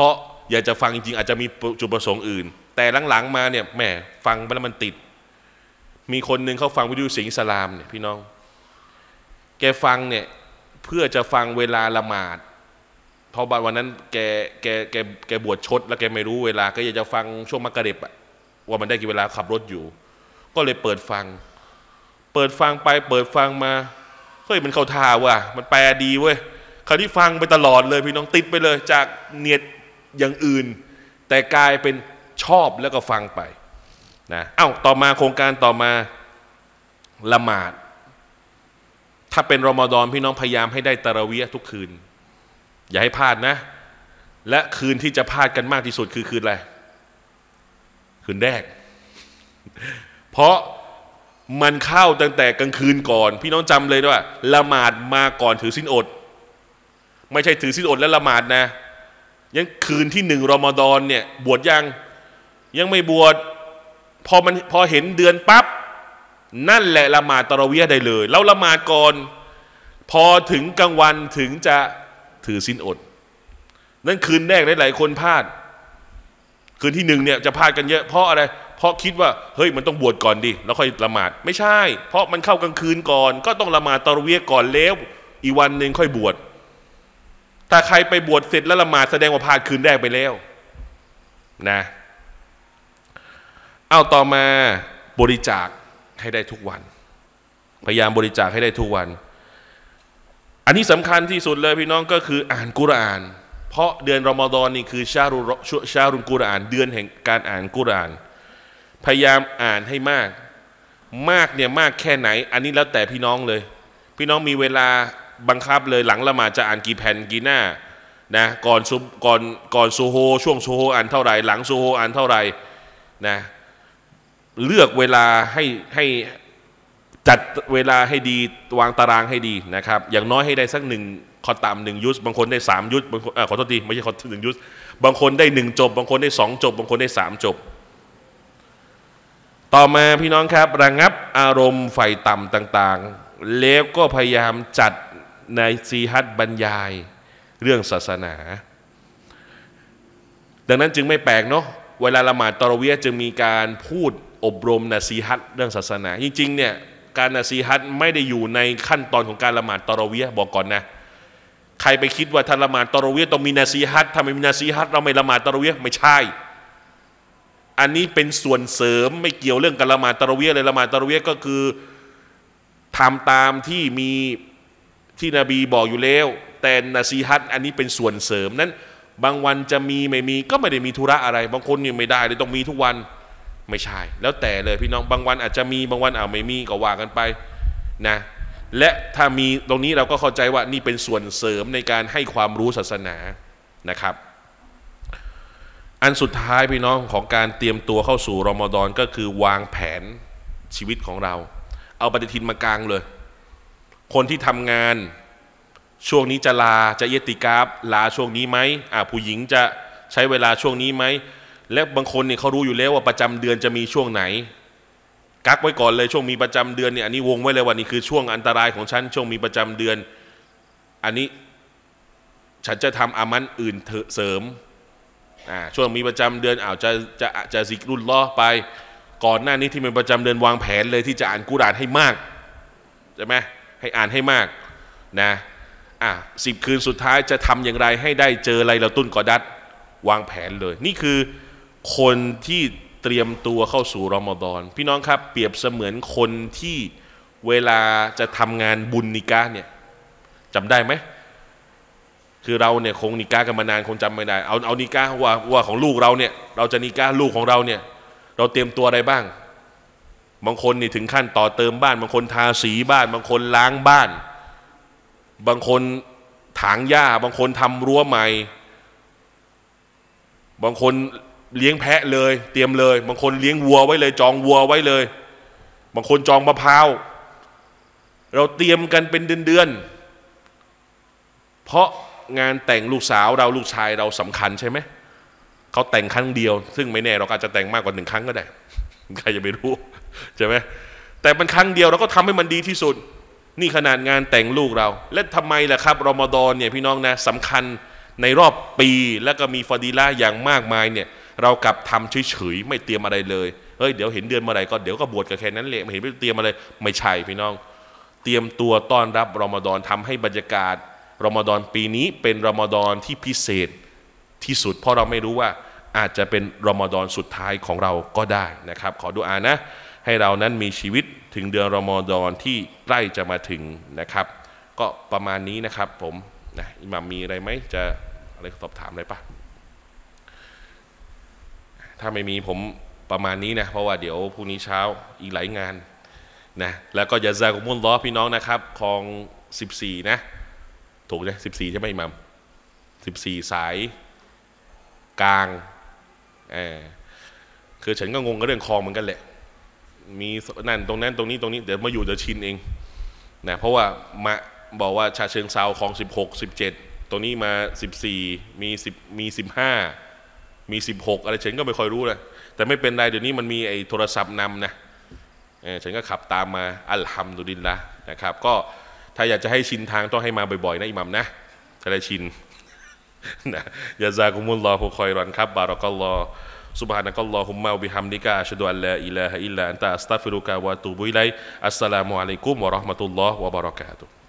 อยากจะฟังจริงๆอาจจะมีจุดประสงค์อื่นแต่หลังๆมาเนี่ยแหมฟังไปแล้วมันติดมีคนหนึ่งเขาฟังวิทยุเสียงอิสลามเนี่ยพี่น้องแกฟังเนี่ยเพื่อจะฟังเวลาละหมาดเพราะวันนั้นแกบวชชดแล้วแกไม่รู้เวลาก็อยากจะฟังช่วงมักริบว่ามันได้กี่เวลาขับรถอยู่ก็เลยเปิดฟังไปเปิดฟังมาเฮ้ยมันเข้าท่าว่ะมันแปลดีเว้ยคราวนี้ฟังไปตลอดเลยพี่น้องติดไปเลยจากเนียดอย่างอื่นแต่กลายเป็นชอบแล้วก็ฟังไปนะต่อมาโครงการต่อมาละหมาดถ้าเป็นรอมฎอนพี่น้องพยายามให้ได้ตะเราะวีห์ทุกคืนอย่าให้พลาดนะและคืนที่จะพลาดกันมากที่สุดคือคืนอะไรคืนแรกเพราะมันเข้าตั้งแต่กลางคืนก่อนพี่น้องจำเลยว่าละหมาดมาก่อนถือศีลอดไม่ใช่ถือศีลอดแล้วละหมาดนะยังคืนที่1รอมฎอนเนี่ยบวชยังไม่บวชพอเห็นเดือนปั๊บนั่นแหละละหมาดตะเราะวีห์ได้เลยแล้วละหมาดก่อนพอถึงกลางวันถึงจะถือศีลอดนั่นคืนแรกหลายคนพลาดคืนที่1เนี่ยจะพลาดกันเยอะเพราะอะไรเพราะคิดว่าเฮ้ยมันต้องบวชก่อนดิแล้วค่อยละหมาดไม่ใช่เพราะมันเข้ากลางคืนก่อนก็ต้องละหมาดตะเราะวีห์ก่อนแล้วอีกวันหนึ่งค่อยบวชถ้าใครไปบวชเสร็จแล้วละหมาดแสดงว่าพลาดคืนแรกไปแล้วนะต่อมาบริจาคให้ได้ทุกวันพยายามบริจาคให้ได้ทุกวันอันนี้สำคัญที่สุดเลยพี่น้องก็คืออ่านกุรอานเพราะเดือนรอมฎอนนี่คือชารุลกุรอานเดือนแห่งการอ่านกุรอานพยายามอ่านให้มากเนี่ยมากแค่ไหนอันนี้แล้วแต่พี่น้องเลยพี่น้องมีเวลาบังคับเลยหลังละหมาดจะอ่านกี่แผ่นกี่หน้านะก่อนซูโฮช่วงซูโฮอ่านเท่าไหร่หลังซูโฮอ่านเท่าไหร่นะเลือกเวลาให้จัดเวลาให้ดีวางตารางให้ดีนะครับอย่างน้อยให้ได้สัก1ข้อต่ำ1ยุสบางคนได้3ยุสบางคนขอโทษทีไม่ใช่ข้อ1ยุสบางคนได้1จบบางคนได้2จบบางคนได้3จบต่อมาพี่น้องครับระงับอารมณ์ไฟต่ำต่างๆแล้วก็พยายามจัดในซีฮัตบรรยายเรื่องศาสนาดังนั้นจึงไม่แปลกเนาะเวลาละหมาดตะเราะวีห์จึงมีการพูดอบรมนะซีฮัตเรื่องศาสนาจริงๆเนี่ยการนะซีฮัตไม่ได้อยู่ในขั้นตอนของการละหมาดตะเราะวีห์บอกก่อนนะใครไปคิดว่าถ้าละหมาดตะเราะวีห์ต้องมีนะซีฮัตถ้าไม่มีนะซีฮัตเราไม่ละหมาดตะเราะวีห์ไม่ใช่อันนี้เป็นส่วนเสริมไม่เกี่ยวเรื่องการละหมาดตะเราะวีห์เลยละหมาดตะเราะวีห์ก็คือทำตามที่มีที่นบีบอกอยู่แล้วแต่นะซีฮัตอันนี้เป็นส่วนเสริมนั้นบางวันจะมีไม่มีก็ไม่ได้มีธุระอะไรบางคนนี่ไม่ได้เลยต้องมีทุกวันไม่ใช่แล้วแต่เลยพี่น้องบางวันอาจจะมีบางวันไม่มีก็ว่ากันไปนะและถ้ามีตรงนี้เราก็เข้าใจว่านี่เป็นส่วนเสริมในการให้ความรู้ศาสนานะครับอันสุดท้ายพี่น้องของการเตรียมตัวเข้าสู่รอมฎอนก็คือวางแผนชีวิตของเราเอาปฏิทินมากางเลยคนที่ทำงานช่วงนี้จะลาจะเยติกาฟลาช่วงนี้ไหมผู้หญิงจะใช้เวลาช่วงนี้ไหมและบางคนเนี่ยเขารู้อยู่แล้วว่าประจำเดือนจะมีช่วงไหนกักไว้ก่อนเลยช่วงมีประจำเดือนเนี่ยอันนี้วงไว้เลยว่านี่คือช่วงอันตรายของฉันช่วงมีประจำเดือนอันนี้ฉันจะทำอามันอื่นเสริมช่วงมีประจำเดือนจะซิกรุลลอฮ์ไปก่อนหน้านี้ที่เป็นประจำเดือนวางแผนเลยที่จะอ่านกุรอานให้มากใช่ไหมให้อ่านให้มากนะ10 คืนสุดท้ายจะทำอย่างไรให้ได้เจอไลลาตุลกอดัรวางแผนเลยนี่คือคนที่เตรียมตัวเข้าสู่รอมฎอนพี่น้องครับเปรียบเสมือนคนที่เวลาจะทำงานบุญนิกะห์เนี่ยจำได้ไหมคือเราเนี่ยคงนิกะห์กันมานานคงจำไม่ได้เอานิกะห์ว่าของลูกเราเนี่ยเราจะนิกะห์ลูกของเราเนี่ยเราเตรียมตัวอะไรบ้างบางคนนี่ถึงขั้นต่อเติมบ้านบางคนทาสีบ้านบางคนล้างบ้านบางคนถางหญ้าบางคนทำรั้วใหม่บางคนเลี้ยงแพะเลยเตรียมเลยบางคนเลี้ยงวัวไว้เลยจองวัวไว้เลยบางคนจองมะพร้าวเราเตรียมกันเป็นเดือนเพราะงานแต่งลูกสาวเราลูกชายเราสำคัญใช่ไหมเขาแต่งครั้งเดียวซึ่งไม่แน่เราอาจจะแต่งมากกว่า1 ครั้งก็ได้ใครจะไปรู้ใช่ไหมแต่มันครั้งเดียวเราก็ทำให้มันดีที่สุดนี่ขนาดงานแต่งลูกเราและทำไมล่ะครับรอมฎอนเนี่ยพี่น้องนะสำคัญในรอบปีแล้วก็มีฟาดีละห์อย่างมากมายเนี่ยเรากลับทำเฉยๆไม่เตรียมอะไรเลยเฮ้ยเดี๋ยวเห็นเดือนเมื่อไหร่ก็เดี๋ยวก็บวชกับแค่นั้นแหละไม่เห็นไม่เตรียมอะไรไม่ใช่พี่น้องเตรียมตัวต้อนรับรอมฎอนทำให้บรรยากาศรอมฎอนปีนี้เป็นรอมฎอนที่พิเศษที่สุดเพราะเราไม่รู้ว่าอาจจะเป็นรอมฎอนสุดท้ายของเราก็ได้นะครับขอดุอานะให้เรานั้นมีชีวิตถึงเดือนรอมฎอนที่ใกล้จะมาถึงนะครับก็ประมาณนี้นะครับผมนะอิหม่ามมีอะไรไหมจะอะไรสอบถามอะไรปะถ้าไม่มีผมประมาณนี้นะเพราะว่าเดี๋ยวพรุ่งนี้เช้าอีกหลายงานนะแล้วก็ยะซากุมุลลอฮ์พี่น้องนะครับของ14นะถูกไหม14ใช่ไหมอิหม่าม14สายกลางคือฉันก็งงกับเรื่องคลองเหมือนกันแหละมีนั่นตรงนั้นตรงนี้เดี๋ยวมาอยู่เดี๋ยวชินเองนะเพราะว่ามาบอกว่าชาเชิงเซาคลอง16 17ตรงนี้มา14มี10มี15มี16อะไรฉันก็ไม่ค่อยรู้เลยแต่ไม่เป็นไรเดี๋ยวนี้มันมีไอ้โทรศัพท์นำนะฉันก็ขับตามมาอัลฮัมดุลิลละห์นะครับก็ถ้าอยากจะให้ชินทางต้องให้มาบ่อยๆนะอิหมัมนะจะได้ชินนะยะซากุมุลลอฮุค็อยรอนครับบารักัลลอฮ์سبحانك اللهم وبحمدك أشهد أن لا إله إلا أنت أستغفرك وأتوب إليك السلام عليكم ورحمة الله وبركاته